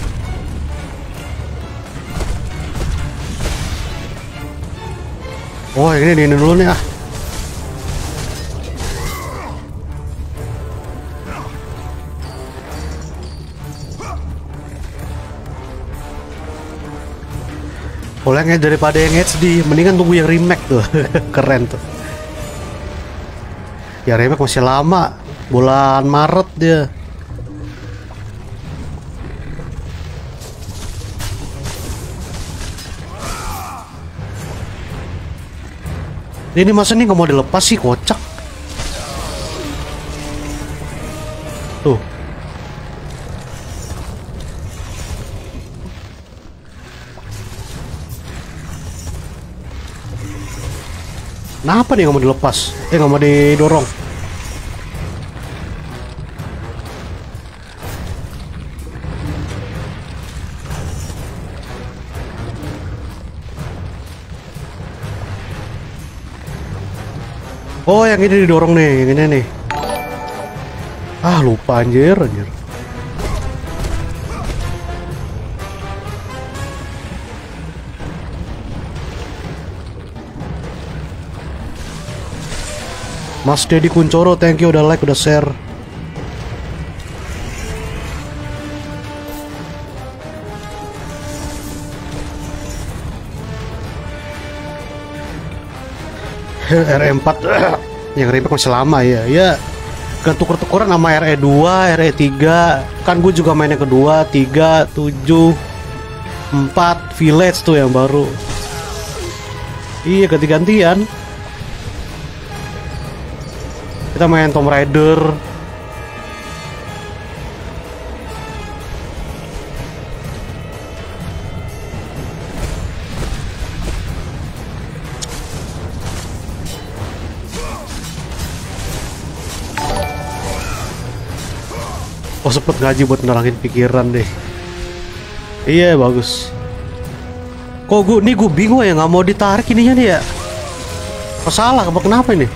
Speaker 1: Oh, ini ini dulu nih ah. Olehnya daripada yang H D, mendingan tunggu yang remake tuh. Keren tuh. Ya remake masih lama, bulan Maret dia. Ini masa nih nggak mau dilepas sih, kocak. Tuh. Kenapa nih nggak mau dilepas? Eh nggak mau didorong. Oh yang ini didorong nih, yang ini nih. Ah lupa anjir, anjir. Mas Dedi Kuncoro, thank you udah like, udah share. R E empat yang remake masih lama ya. Ya kan tuker-tukeran sama R E dua, R E tiga. Kan gue juga main yang kedua, tiga, tujuh, empat, Village tuh yang baru. Iya ganti-gantian. Kita main Tomb Raider. Oh sempet ngaji buat nerangin pikiran deh. Iya bagus. Kok gue nih gue bingung ya nggak mau ditarik ininya nih ya. Masalah apa kenapa ini?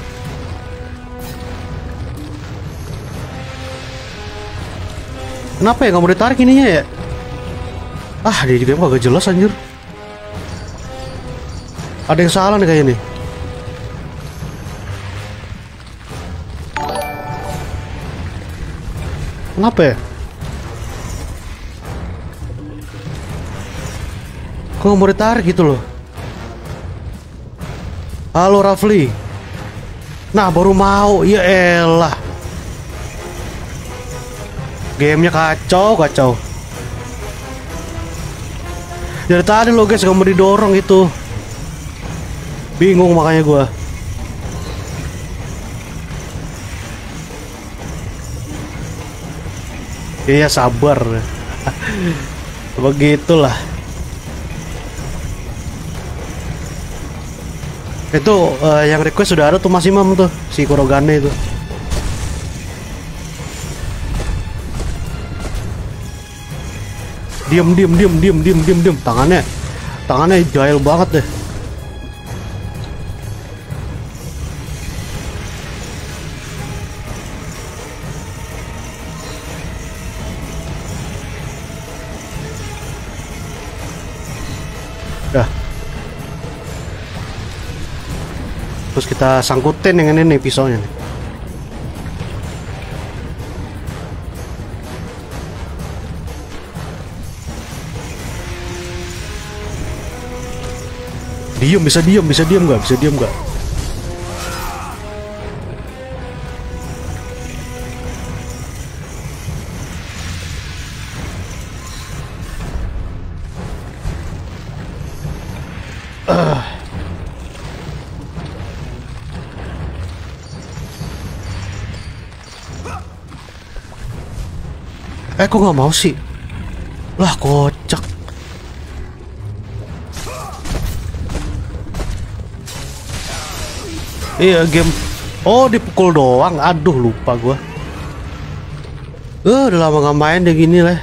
Speaker 1: Kenapa ya nggak mau ditarik ininya ya? Ah dia juga emang gak jelas anjir. Ada yang salah nih kayaknya nih. Kenapa ya? Kok nggak mau ditarik gitu loh? Halo Rafli. Nah baru mau, ya elah. Gamenya kacau, kacau. Dari tadi lo guys, gak mau didorong itu. Bingung makanya gua. Iya sabar. Begitulah. Itu uh, yang request sudah ada tuh Mas Imam tuh, si Kurogane itu. Diam diam diam diam diam diam diam tangannya tangannya jahil banget deh. Dah. Terus kita sangkutin yang ini nih pisaunya nih. Diem, bisa diem, bisa diem nggak? Bisa diem nggak? Uh. Eh kok nggak mau sih? Lah kocak. Iya game. Oh dipukul doang. Aduh lupa gua. Eh uh, udah lama gak main deh gini lah.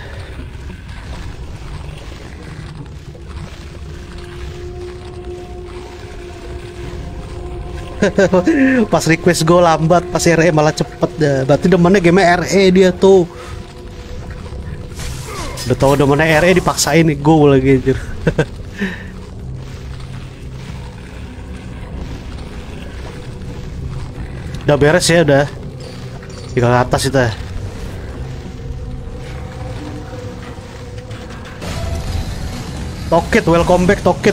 Speaker 1: Pas request gue lambat, pas R E malah cepet dah. Berarti demennya game R E dia tuh. Udah tau demennya R E dipaksain nih go lagi anjir. Udah beres ya udah. Tinggal ke atas itu ya. Toket, welcome back Toket.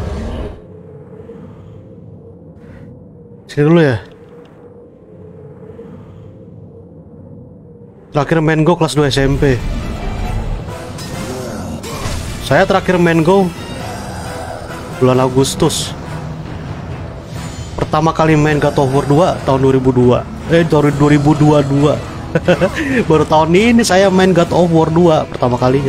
Speaker 1: Sini dulu ya. Terakhir main Go kelas dua S M P. Saya terakhir main Go bulan Agustus. Pertama kali main God of War dua tahun dua ribu dua. Eh tahun dua ribu dua puluh dua. Baru tahun ini saya main God of War dua pertama kalinya.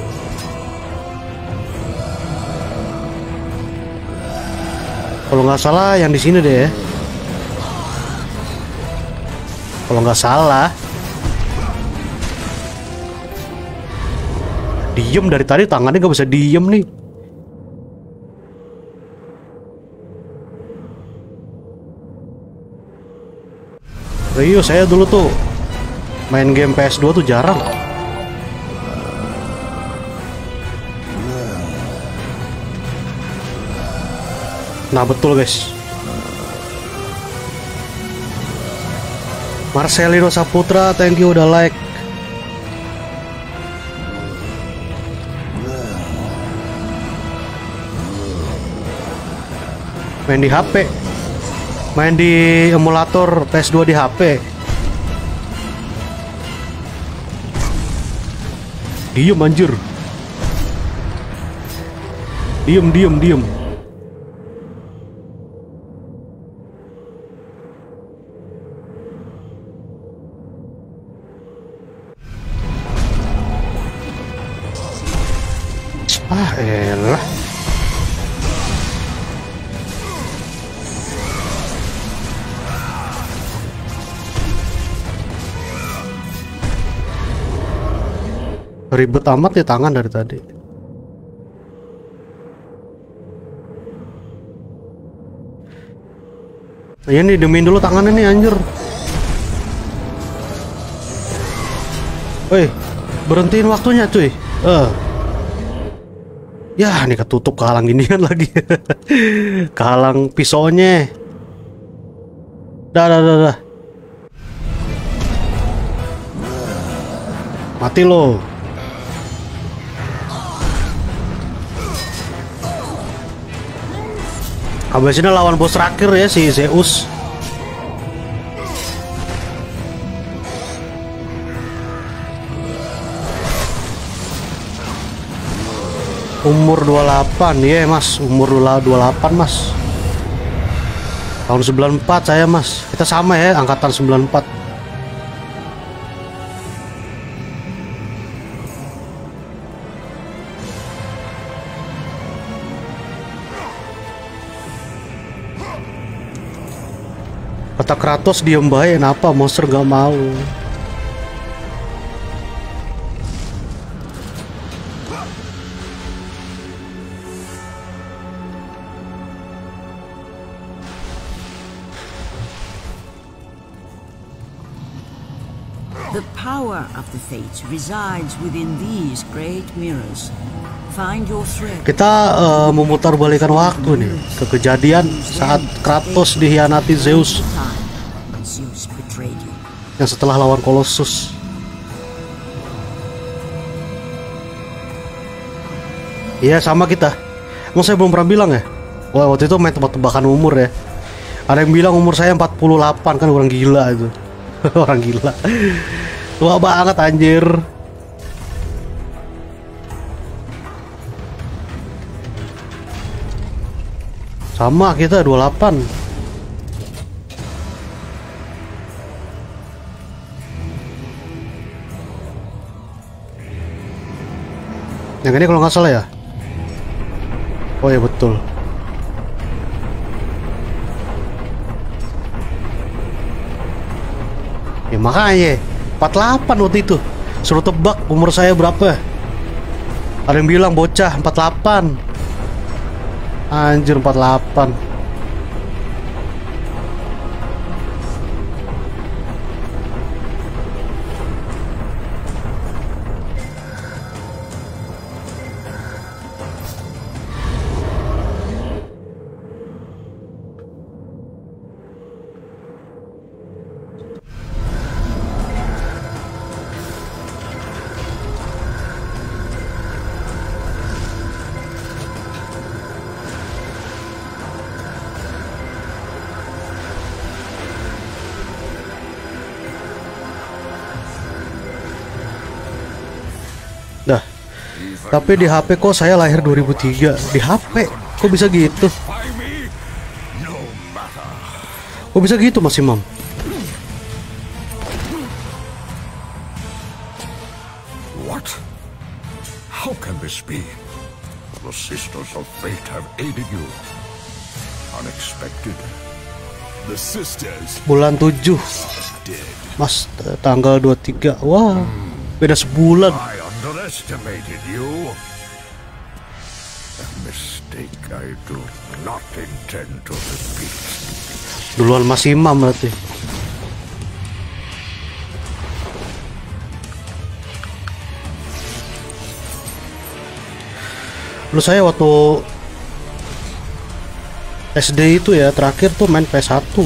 Speaker 1: Kalau nggak salah yang di sini deh ya. Kalau nggak salah. Diem dari tadi, tangannya nggak bisa diem nih. Rio, saya dulu tuh main game P S dua tuh jarang. Nah betul guys. Marcelino Saputra, thank you udah like. Main di H P, main di emulator P S dua di H P. Diem anjir. Diem, diem, diem. Ah elah. Ribet amat ya tangan dari tadi. Ya nih, demin dulu tangannya nih anjir. Woi, berhentiin waktunya cuy. Eh. Ya, nih ketutup kehalang ginian lagi. Kehalang pisaunya. Dah, dah, dah, dah. Mati lo. Habis ini lawan bos terakhir ya si Zeus. Umur dua puluh delapan ya mas, umur dua puluh delapan mas. Tahun sembilan puluh empat saya mas. Kita sama ya, angkatan sembilan puluh empat. Kata Kratos diem baik, kenapa monster gak mau?
Speaker 3: The power of the fates resides within these great mirrors. Find your thread.
Speaker 1: Kita uh, memutarbalikkan waktu nih ke kejadian saat Kratos dikhianati Zeus yang setelah lawan Colossus. Iya sama kita. Emang saya belum pernah bilang ya. Wah waktu itu main tebak-tebakan umur ya. Ada yang bilang umur saya empat puluh delapan, kan orang gila itu. Orang gila. Tua banget anjir. Sama kita dua puluh delapan. Yang ini kalau nggak salah ya. Oh ya betul. Ya makanya empat puluh delapan waktu itu. Suruh tebak umur saya berapa. Ada yang bilang bocah empat puluh delapan. Anjir empat puluh delapan. Tapi di H P kok saya lahir dua ribu tiga. Di H P kok bisa gitu?
Speaker 4: By me, no matter.
Speaker 1: Kok bisa gitu Mas Imam?
Speaker 4: What? How can this be? The Sisters of Fate have aided you. Unexpected. The Sisters
Speaker 1: Bulan tujuh
Speaker 4: did.
Speaker 1: Mas, t- tanggal dua puluh tiga. Wah, beda sebulan.
Speaker 4: I underestimated you. A mistake I do not intend to repeat.
Speaker 1: Duluan Mas Imam berarti. Dulu saya waktu S D itu ya terakhir tuh main P S satu.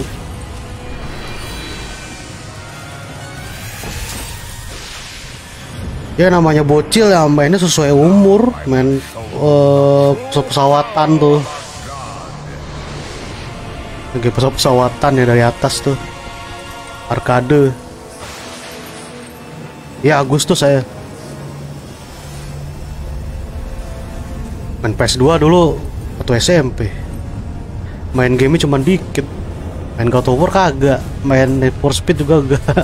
Speaker 1: Ya namanya bocil ya, mainnya sesuai umur, main uh, pesawatan tuh. Lagi pesawat-pesawatan ya dari atas tuh. Arcade. Ya Agustus saya. Main P S dua dulu waktu S M P. Main game cuma dikit. Main God of War kagak. Main Need for Speed juga enggak.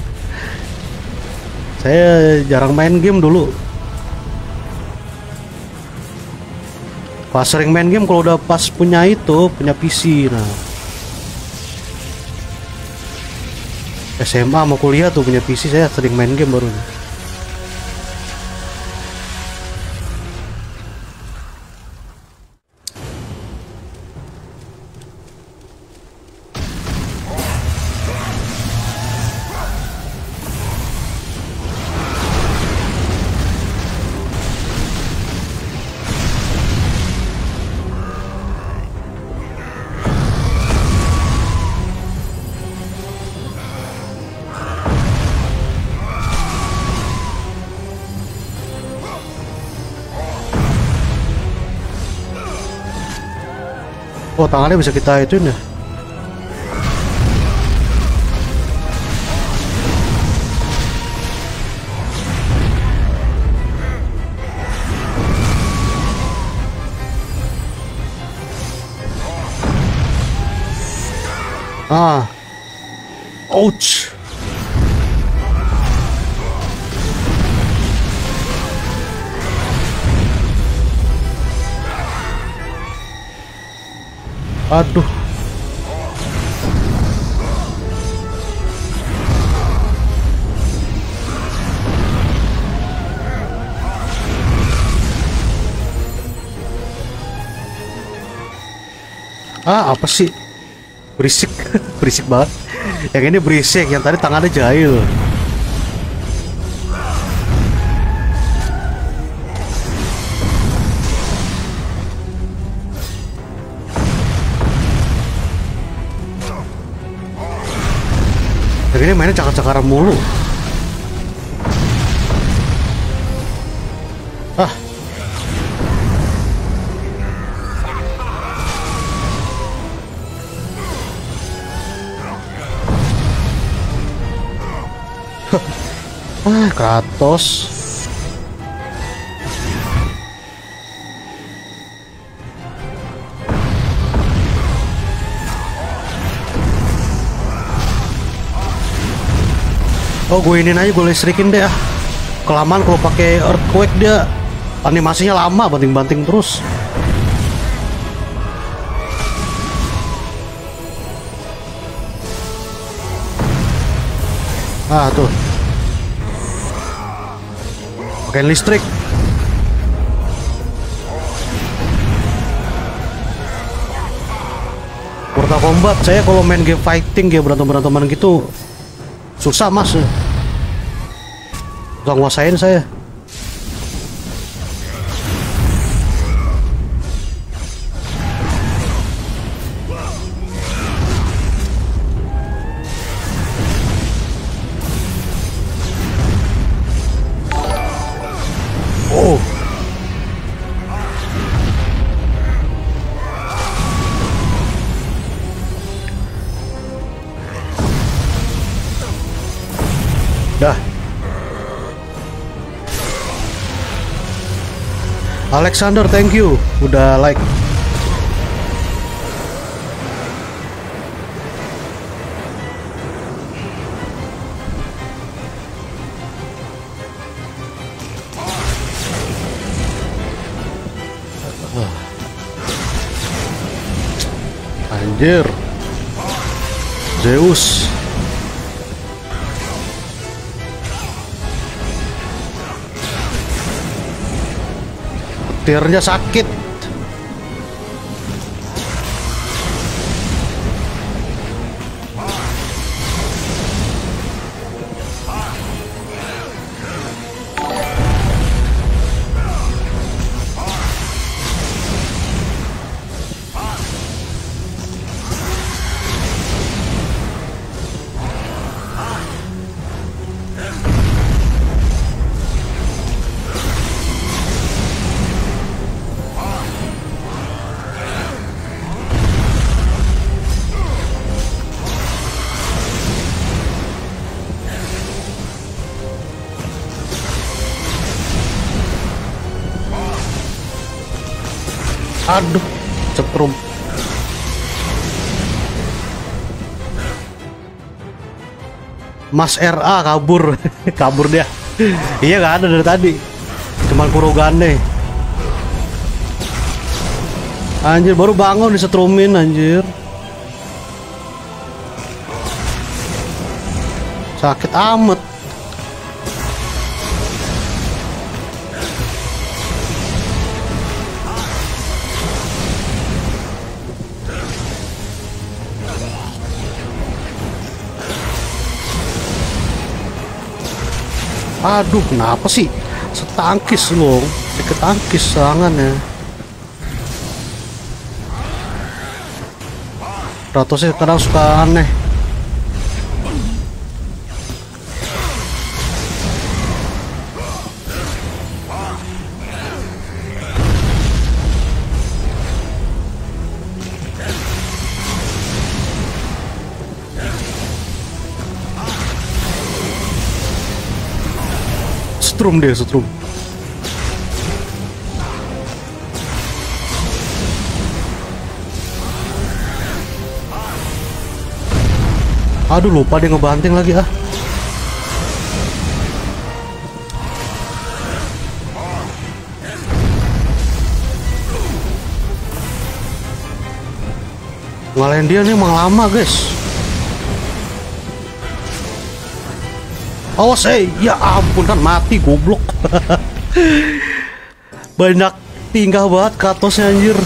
Speaker 1: Saya jarang main game dulu. Pas sering main game kalau udah pas punya itu, punya P C. Nah, S M A mau kuliah tuh punya P C, saya sering main game baru. Oh, tangannya bisa kita ituin ya. Ah. Ouch. Aduh. Ah, apa sih? Berisik, berisik banget. Yang ini berisik, yang tadi tangannya jahil. Yang ini mainnya cakar-cakaran mulu. Ah. Ah, Kratos. Oh, gue ini aja, gue listrikin deh ah. Kelamaan kalau pakai earthquake dia animasinya lama, banting-banting terus. Ah, tuh. Pakai listrik. Mortal Kombat saya kalau main game fighting, game berantem-beranteman gitu susah mas, gak nguasain saya. Oh, dah. Alexander, thank you udah like. Anjir, Zeus. Petirnya sakit. Aduh, setrum. Mas R A kabur. Kabur dia. Iya, gak ada dari tadi. Cuman Kurogane. Anjir, baru bangun disetrumin anjir. Sakit amat. Aduh, kenapa sih setangkis loh, dikit tangkis serangannya. Ratosnya kadang suka aneh. Setrum deh, setrum. Aduh, lupa dia ngebanting lagi ah. Ngalahin dia nih emang lama guys. Awas, eh, ya ampun, kan mati goblok. Banyak tinggal banget Kratosnya anjir.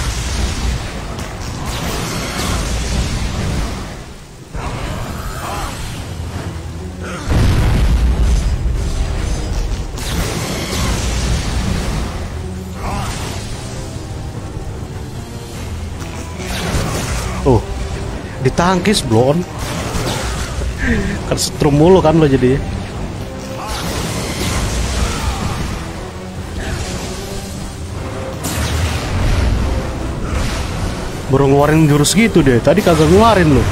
Speaker 1: Oh, ditangkis blon. Kan setrum mulu kan lo jadi. Baru ngeluarin jurus gitu deh, tadi kagak ngeluarin lo.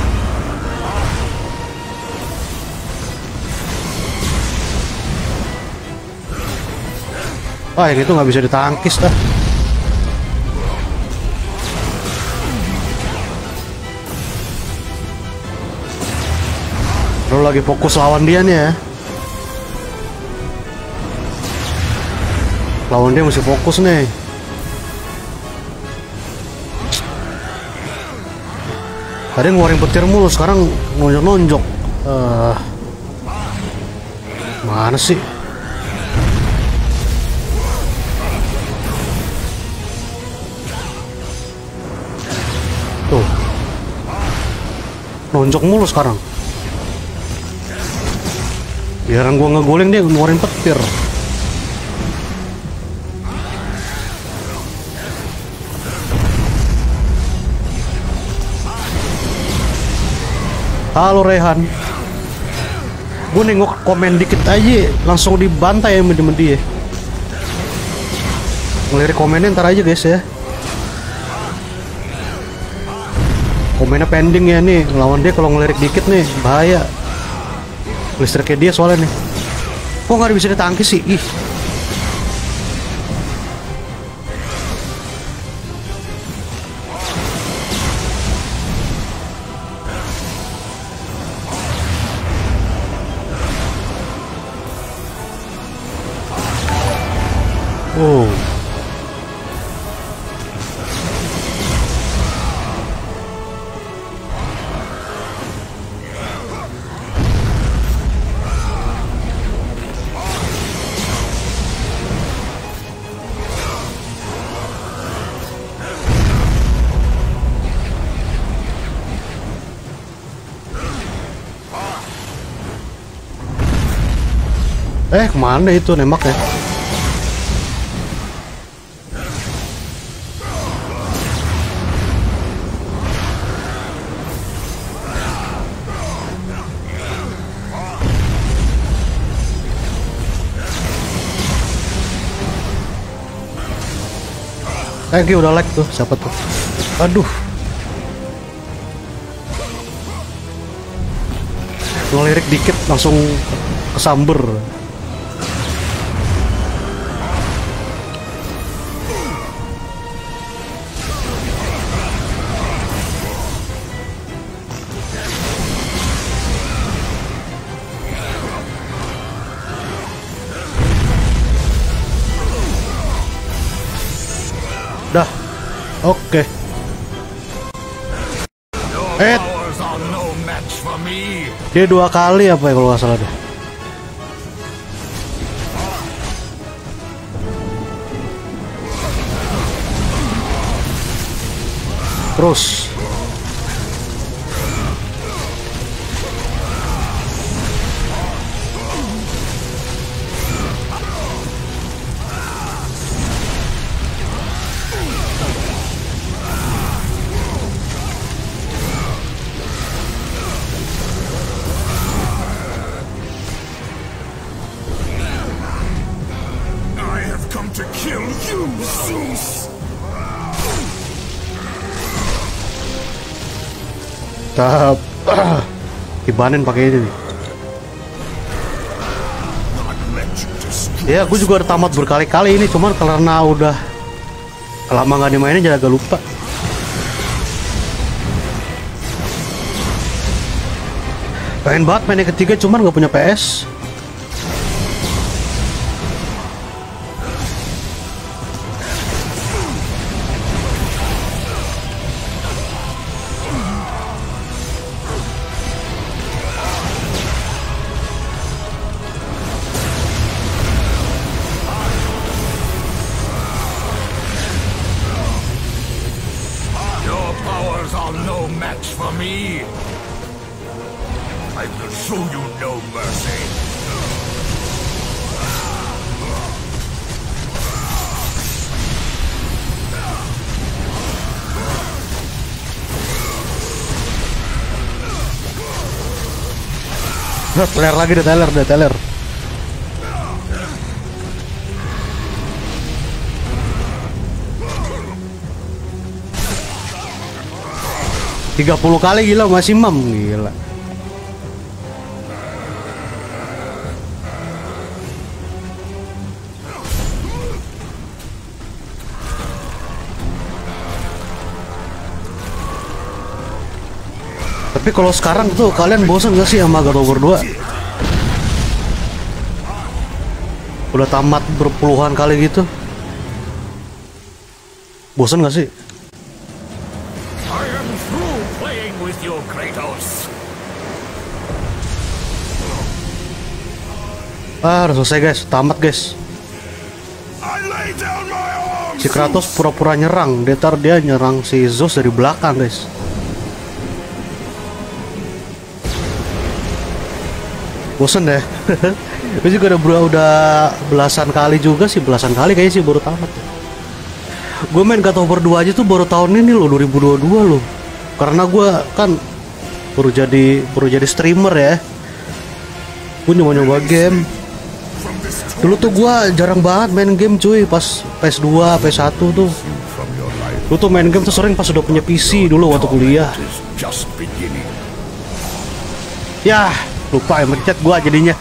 Speaker 1: Ah, yang itu nggak bisa ditangkis dah. Lo lagi fokus lawan dia nih ya. Lawan dia mesti fokus nih. Tadi ngeluarin petir mulu, sekarang nonjok-nonjok. Uh, mana sih? Tuh. Nonjok mulu sekarang. Biaran gua ngegoleng dia ngeluarin petir. Halo Rehan. Gue nengok komen dikit aja langsung dibantai ya sama dia. Ngelirik komennya ntar aja guys ya. Komennya pending ya nih, lawan dia kalau ngelirik dikit nih bahaya. Listriknya dia soalnya nih. Kok nggak bisa ditangkis sih? Ih. Eh, kemana itu nembaknya? Thank you, udah like tuh. Siapa tuh? Aduh. Ngelirik dikit langsung kesamber. Dah, oke. Okay. Eh, dia dua kali apa ya kalau nggak salah deh. Terus.
Speaker 4: To kill you, Zeus!
Speaker 1: Tahap dibanin pakai ini. Ya, aku juga udah tamat berkali-kali ini, cuman karena udah lama nggak dimainin jadi agak lupa. Pengen banget main yang ketiga, cuman nggak punya P S.
Speaker 4: No match for me. I will show you no mercy.
Speaker 1: Teler lagi deh, teler, deh, teler. tiga puluh kali gila, masih mem gila. Tapi kalau sekarang tuh kalian bosan gak sih sama God of War dua? Udah tamat berpuluhan kali gitu. Bosan gak sih? Ah, udah selesai guys, tamat guys. Si Kratos pura-pura nyerang, detar dia nyerang si Zeus dari belakang guys. Bosen deh. Gue juga udah, udah belasan kali juga sih, belasan kali kayaknya sih baru tamat. Gue main God of War dua aja tuh baru tahun ini loh, dua ribu dua puluh dua loh. Karena gue kan baru jadi baru jadi streamer ya. Gue nyoba-nyoba game. Dulu tuh gua jarang banget main game cuy, pas P S dua, P S satu tuh. Dulu tuh main game tuh sering pas udah punya P C dulu waktu kuliah. Yah, lupa ya mencet gua jadinya.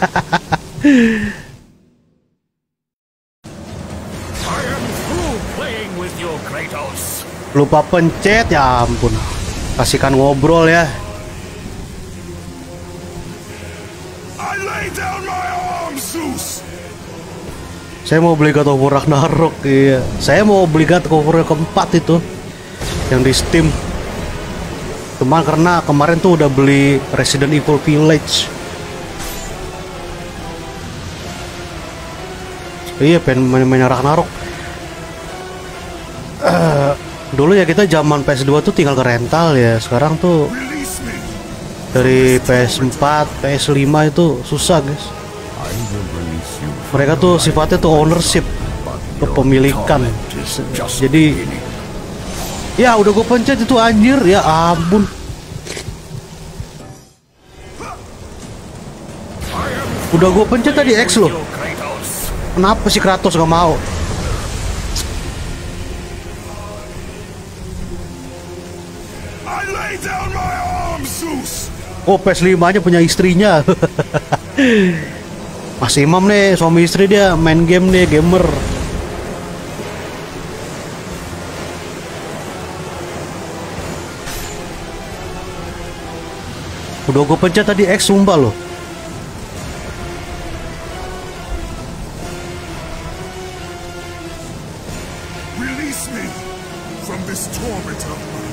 Speaker 1: Lupa pencet, ya ampun. Kasihkan ngobrol ya. Saya mau beli God of War Ragnarok, iya. Saya mau beli God of War yang keempat itu, yang di Steam. Cuman karena kemarin tuh udah beli Resident Evil Village. Iya, pengen main-main Ragnarok. Uh, dulu ya kita zaman P S dua tuh tinggal ke rental ya. Sekarang tuh dari P S empat, P S lima itu susah guys.
Speaker 4: I will release you
Speaker 1: Mereka tuh sifatnya tuh ownership, kepemilikan. Jadi ya udah gue pencet itu anjir, ya ampun. Udah gue pencet tadi X loh. Kenapa sih Kratos gak mau? Oh, P S lima nya punya istrinya. Mas Imam nih, suami istri dia main game nih, gamer. Udah gue pencet tadi X, sumpah loh.
Speaker 4: Release me from this torment of mine.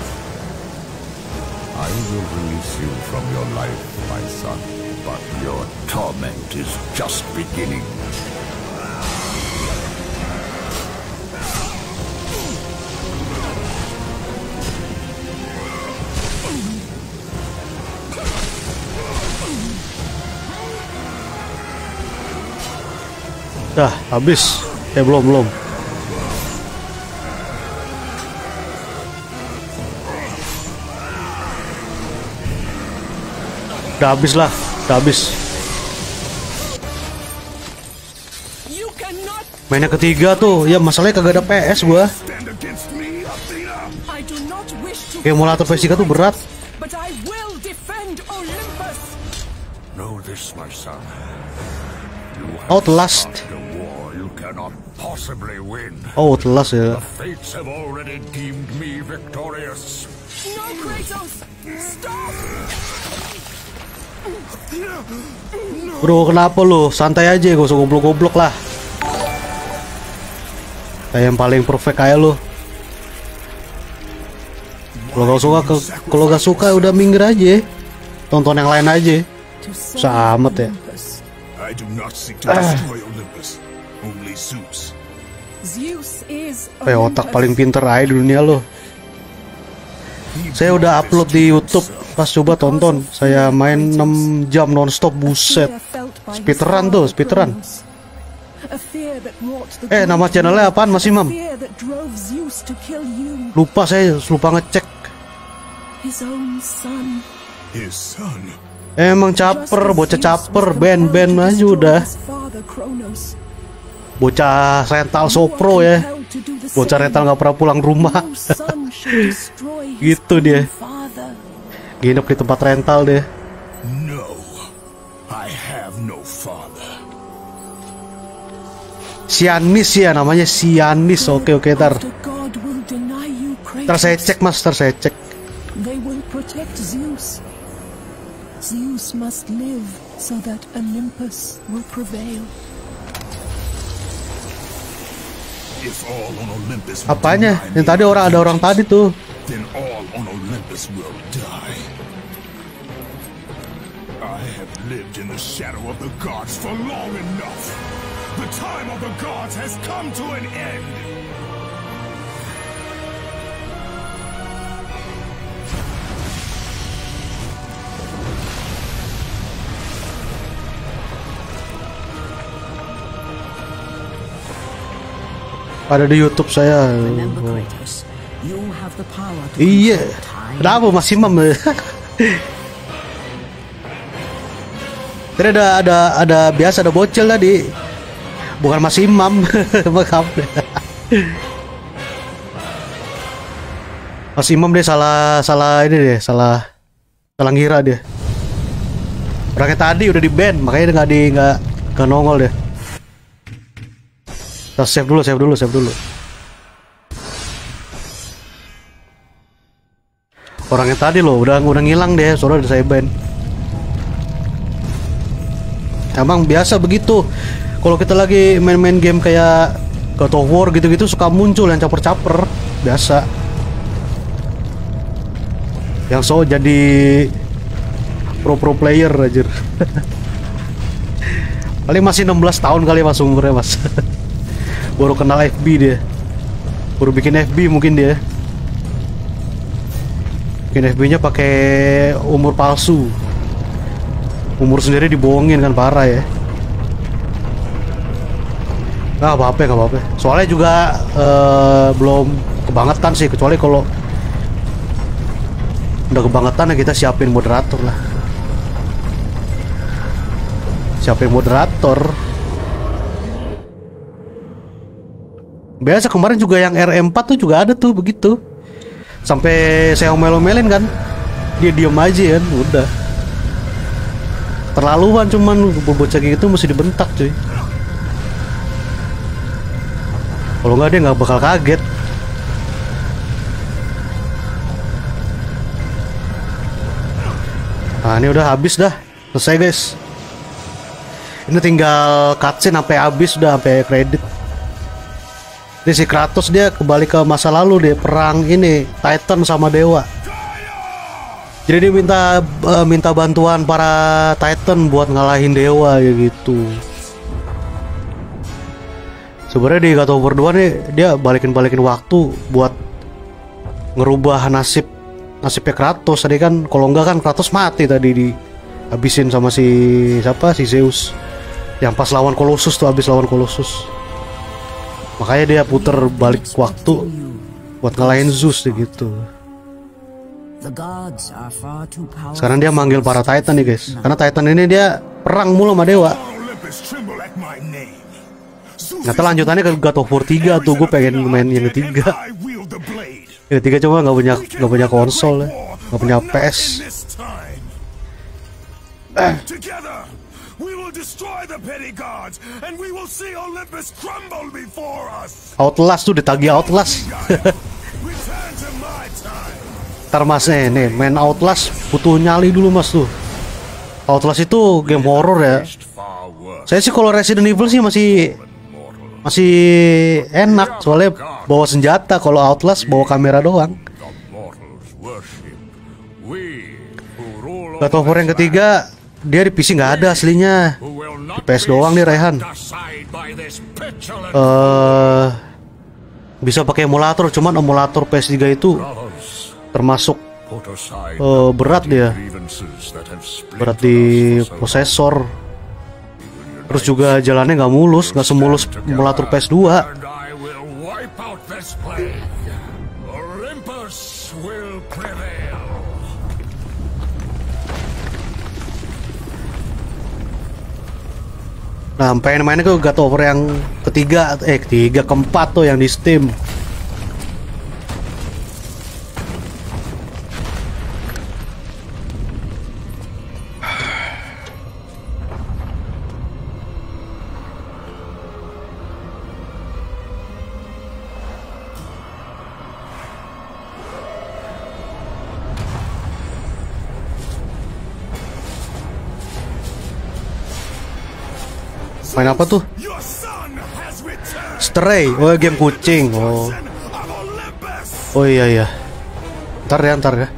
Speaker 4: I will release you from your life, my son, but your torment is just beginning.
Speaker 1: Dah, habis. Eh, belum, belum. Udah habis lah, udah habis. Mainnya ketiga tuh, ya masalahnya kagak ada P S gua. Game emulator P S tiga tuh berat. Outlast. Oh, Outlast ya. Bro, kenapa lu? Santai aja, gak usah goblok-goblok lah. Kayak yang paling perfect kayak lu. Kalau gak suka, kalau gak suka udah minggir aja. Tonton yang lain aja. Susah amat ya. Eh, otak paling pinter aja di dunia lo. Saya udah upload di YouTube. Pas coba tonton, saya main enam jam nonstop, buset. Speedrun tuh, speedrun. Eh, nama channelnya apaan Mas Imam? Lupa saya, lupa ngecek. Emang caper, bocah caper, band-band aja udah. Bocah rental sopro ya. Bocah rental gak pernah pulang rumah. Gitu dia. Nginep di tempat rental deh.
Speaker 4: No, I have no father.
Speaker 1: Sianis ya namanya, Sianis. Oke oke tar. Ntar saya cek mas, ntar saya cek.
Speaker 3: They will protect Zeus. Zeus must live so that Olympus will prevail.
Speaker 4: If all on Olympus will
Speaker 1: Apanya?
Speaker 4: deny
Speaker 1: Yang
Speaker 4: me,
Speaker 1: tadi orang ada orang tadi tuh.
Speaker 4: then all on Olympus will die. I have lived in the shadow of the gods for long enough. The time of the gods has come to an end.
Speaker 1: Ada di YouTube saya.
Speaker 3: Remember, Kratos, you have the power to
Speaker 1: Iya.
Speaker 3: control time.
Speaker 1: Kenapa Mas Imam? Tadi ada ada ada biasa ada bocil tadi. Bukan Mas Imam. Maaf. Mas Imam dia salah salah ini deh, salah salah ngira dia. Orangnya tadi udah di ban, makanya dia nggak di nggak nggak nongol deh. Kita save dulu, save dulu, save dulu. Orangnya tadi loh, udah udah ngilang deh, soalnya udah saya ban. Emang biasa begitu. Kalau kita lagi main-main game kayak God of War gitu-gitu suka muncul yang caper-caper, biasa. Yang so jadi pro-pro player aja. Paling masih enam belas tahun kali mas umurnya mas. Baru kenal F B dia. Baru bikin F B mungkin dia. Bikin F B-nya pakai umur palsu. Umur sendiri dibohongin kan, parah ya. Nggak apa-apa, nggak apa-apa. Soalnya juga eh, belum kebangetan sih, kecuali kalau udah kebangetan ya kita siapin moderator lah. Siapin moderator. Biasa kemarin juga yang R empat tuh juga ada tuh begitu. Sampai saya omel-omelin kan. Dia diem aja kan, udah. Terlaluan cuman bocah kayak gitu mesti dibentak cuy. Kalau nggak dia nggak bakal kaget. Nah ini udah habis dah, selesai guys. Ini tinggal cutscene sampai habis, udah sampai kredit. Ini si Kratos dia kembali ke masa lalu, dia perang ini Titan sama dewa. Jadi dia minta uh, minta bantuan para Titan buat ngalahin dewa ya gitu. Sebenarnya di God of War dua nih dia balikin-balikin waktu buat ngerubah nasib nasibnya Kratos tadi kan. Kalau enggak kan Kratos mati tadi, dihabisin sama si siapa, si Zeus. Yang pas lawan Colossus tuh, habis lawan Colossus. Makanya dia puter balik waktu buat ngalahin Zeus deh gitu. Sekarang dia manggil para Titan nih guys. Karena Titan ini dia perang mulu sama dewa. Nggak tahu lanjutannya ke God of War tiga tuh, gue pengen main yang ketiga. Yang ketiga coba nggak punya nggak punya konsol ya, nggak punya P S. Outlast tuh ditagih Outlast. Ntar mas nih, nih main Outlast butuh nyali dulu mas tuh. Outlast itu game horror ya. Saya sih kalau Resident Evil sih masih masih enak soalnya bawa senjata. Kalau Outlast bawa kamera doang. God of War yang ketiga dia di P C nggak ada aslinya, di P S doang nih Rehan. Uh, bisa pakai emulator, cuman emulator P S tiga itu termasuk uh, berat dia, berat di prosesor. Terus juga jalannya nggak mulus, nggak semulus emulator P S dua. Nah, pengen mainnya ke God of War yang ketiga, eh ketiga, keempat tuh yang di Steam. Main apa tuh? Stray, oh game kucing. Oh, oh iya iya. Ntar ya, ntar ya.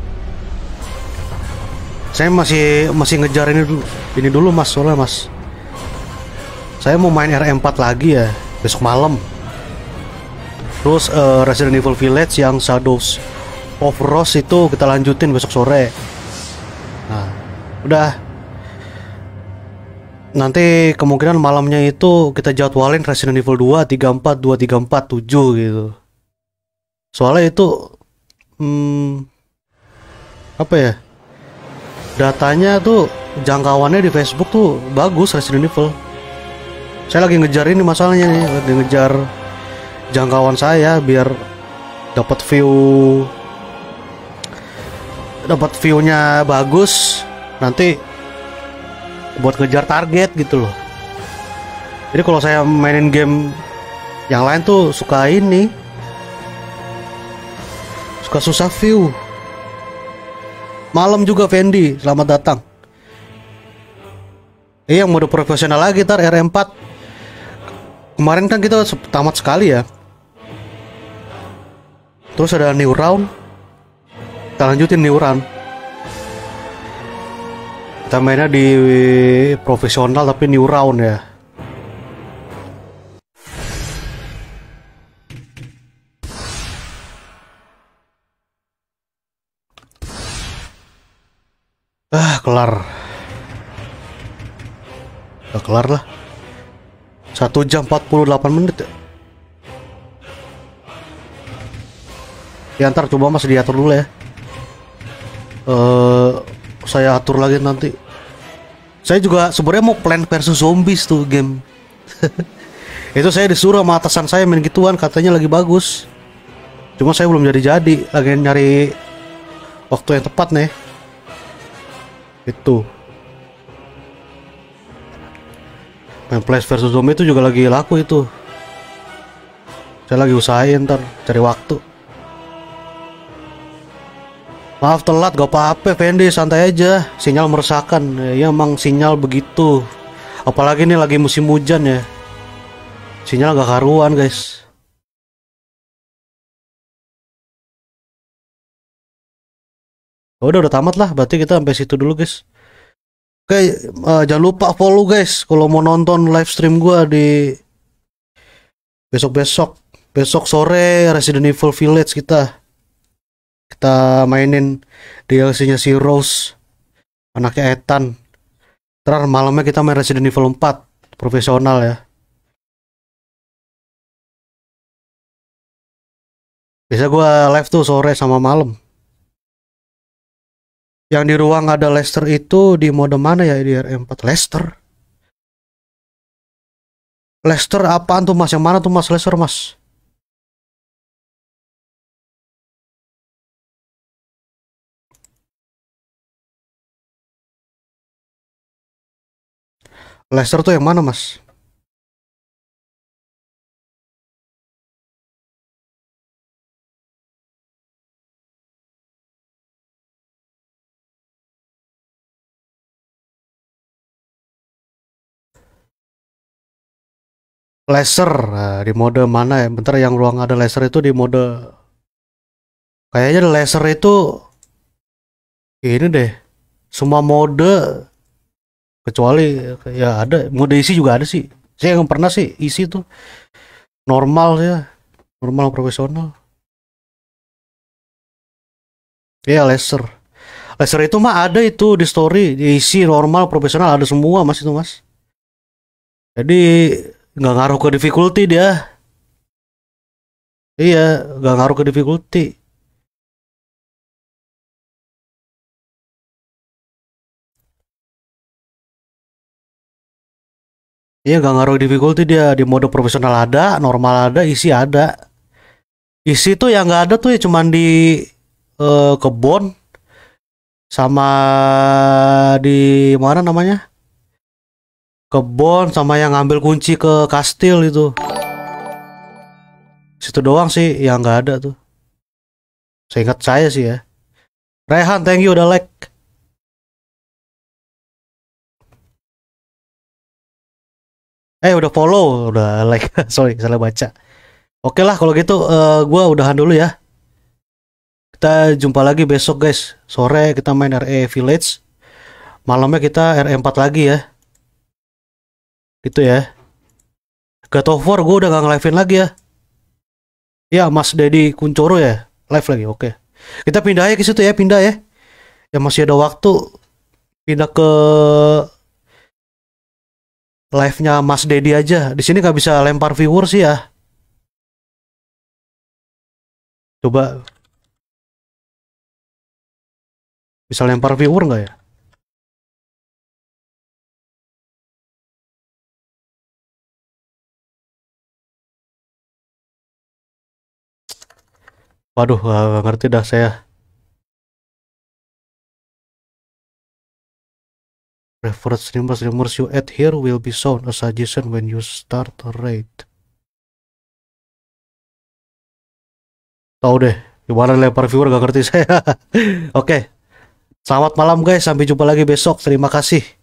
Speaker 1: Saya masih masih ngejar ini dulu, ini dulu mas, soalnya mas. Saya mau main R empat lagi ya besok malam. Terus uh, Resident Evil Village yang Shadows of Rose itu kita lanjutin besok sore. Nah, udah. Nanti kemungkinan malamnya itu kita jadwalin Resident Evil dua, tiga, empat, dua, tiga, empat, tujuh gitu. Soalnya itu hmm, apa ya, datanya tuh jangkauannya di Facebook tuh bagus Resident Evil. Saya lagi ngejar ini masalahnya nih, lagi ngejar jangkauan saya biar dapat view dapat view-nya bagus nanti buat ngejar target gitu loh. Jadi kalau saya mainin game yang lain tuh suka ini, suka susah view. Malam juga Fendi, selamat datang. Eh yang mode profesional lagi tar R empat. Kemarin kan kita tamat sekali ya. Terus ada new round. Kita lanjutin new round. Kita mainnya di profesional tapi new round ya. Ah, kelar. Udah kelar lah. Satu jam empat puluh delapan menit ya. Ya ntar coba mas diatur dulu ya. Eh, saya atur lagi nanti. Saya juga sebenarnya mau Plant versus Zombies tuh game. Itu saya disuruh sama atasan saya main gituan, katanya lagi bagus. Cuma saya belum jadi-jadi, lagi nyari waktu yang tepat nih. Itu. Main Plants versus Zombies itu juga lagi laku itu. Saya lagi usahain ntar cari waktu. Maaf telat, gak apa-apa Fendi, santai aja. Sinyal meresahkan, ya emang sinyal begitu. Apalagi nih lagi musim hujan ya. Sinyal gak karuan guys. Udah udah tamat lah, berarti kita sampai situ dulu guys. Oke, uh, jangan lupa follow guys kalau mau nonton live stream gua di besok-besok. Besok sore Resident Evil Village kita. Kita mainin D L C-nya si Rose, anaknya Ethan. Ntar malamnya kita main Resident Evil empat profesional ya. Biasa gue live tuh sore sama malam. Yang di ruang ada Lester itu di mode mana ya di R E empat? Lester? Lester apaan tuh mas? Yang mana tuh mas Lester mas? Lester tuh yang mana mas? Laser, nah, di mode mana ya? Bentar, yang ruang ada laser itu di mode, kayaknya laser itu ini deh, semua mode kecuali ya ada mode isi juga ada sih. Saya yang pernah sih isi tuh normal ya, normal profesional. Ya laser, laser itu mah ada itu di story, di isi normal profesional ada semua mas itu mas. Jadi nggak ngaruh ke difficulty dia. Iya, nggak ngaruh ke difficulty. Iya, nggak ngaruh difficulty dia. Di mode profesional ada, normal ada, isi ada. Isi tuh yang nggak ada tuh ya cuman di uh, kebon sama di mana namanya? Kebon sama yang ngambil kunci ke kastil itu. Situ doang sih yang nggak ada tuh. Seingat saya sih ya. Rehan, thank you udah like. Eh udah follow, udah like. Sorry, salah baca. Oke lah kalau gitu, uh, gua udahan dulu ya. Kita jumpa lagi besok guys. Sore kita main R E Village. Malamnya kita R E empat lagi ya. Gitu ya. God of War gue udah gak nge-live-in lagi ya. Ya Mas Dedi Kuncoro ya. Live lagi, oke. Kita pindah aja ke situ ya, pindah ya. Ya masih ada waktu. Pindah ke live-nya Mas Dedi aja. Di sini nggak bisa lempar viewer sih ya. Coba bisa lempar viewer nggak ya? Waduh, gak ngerti dah saya. Preferred streamers, streamers you add here will be shown a suggestion when you start a raid. Tahu deh, gimana lempar viewer gak ngerti saya. Oke, selamat malam guys, sampai jumpa lagi besok. Terima kasih.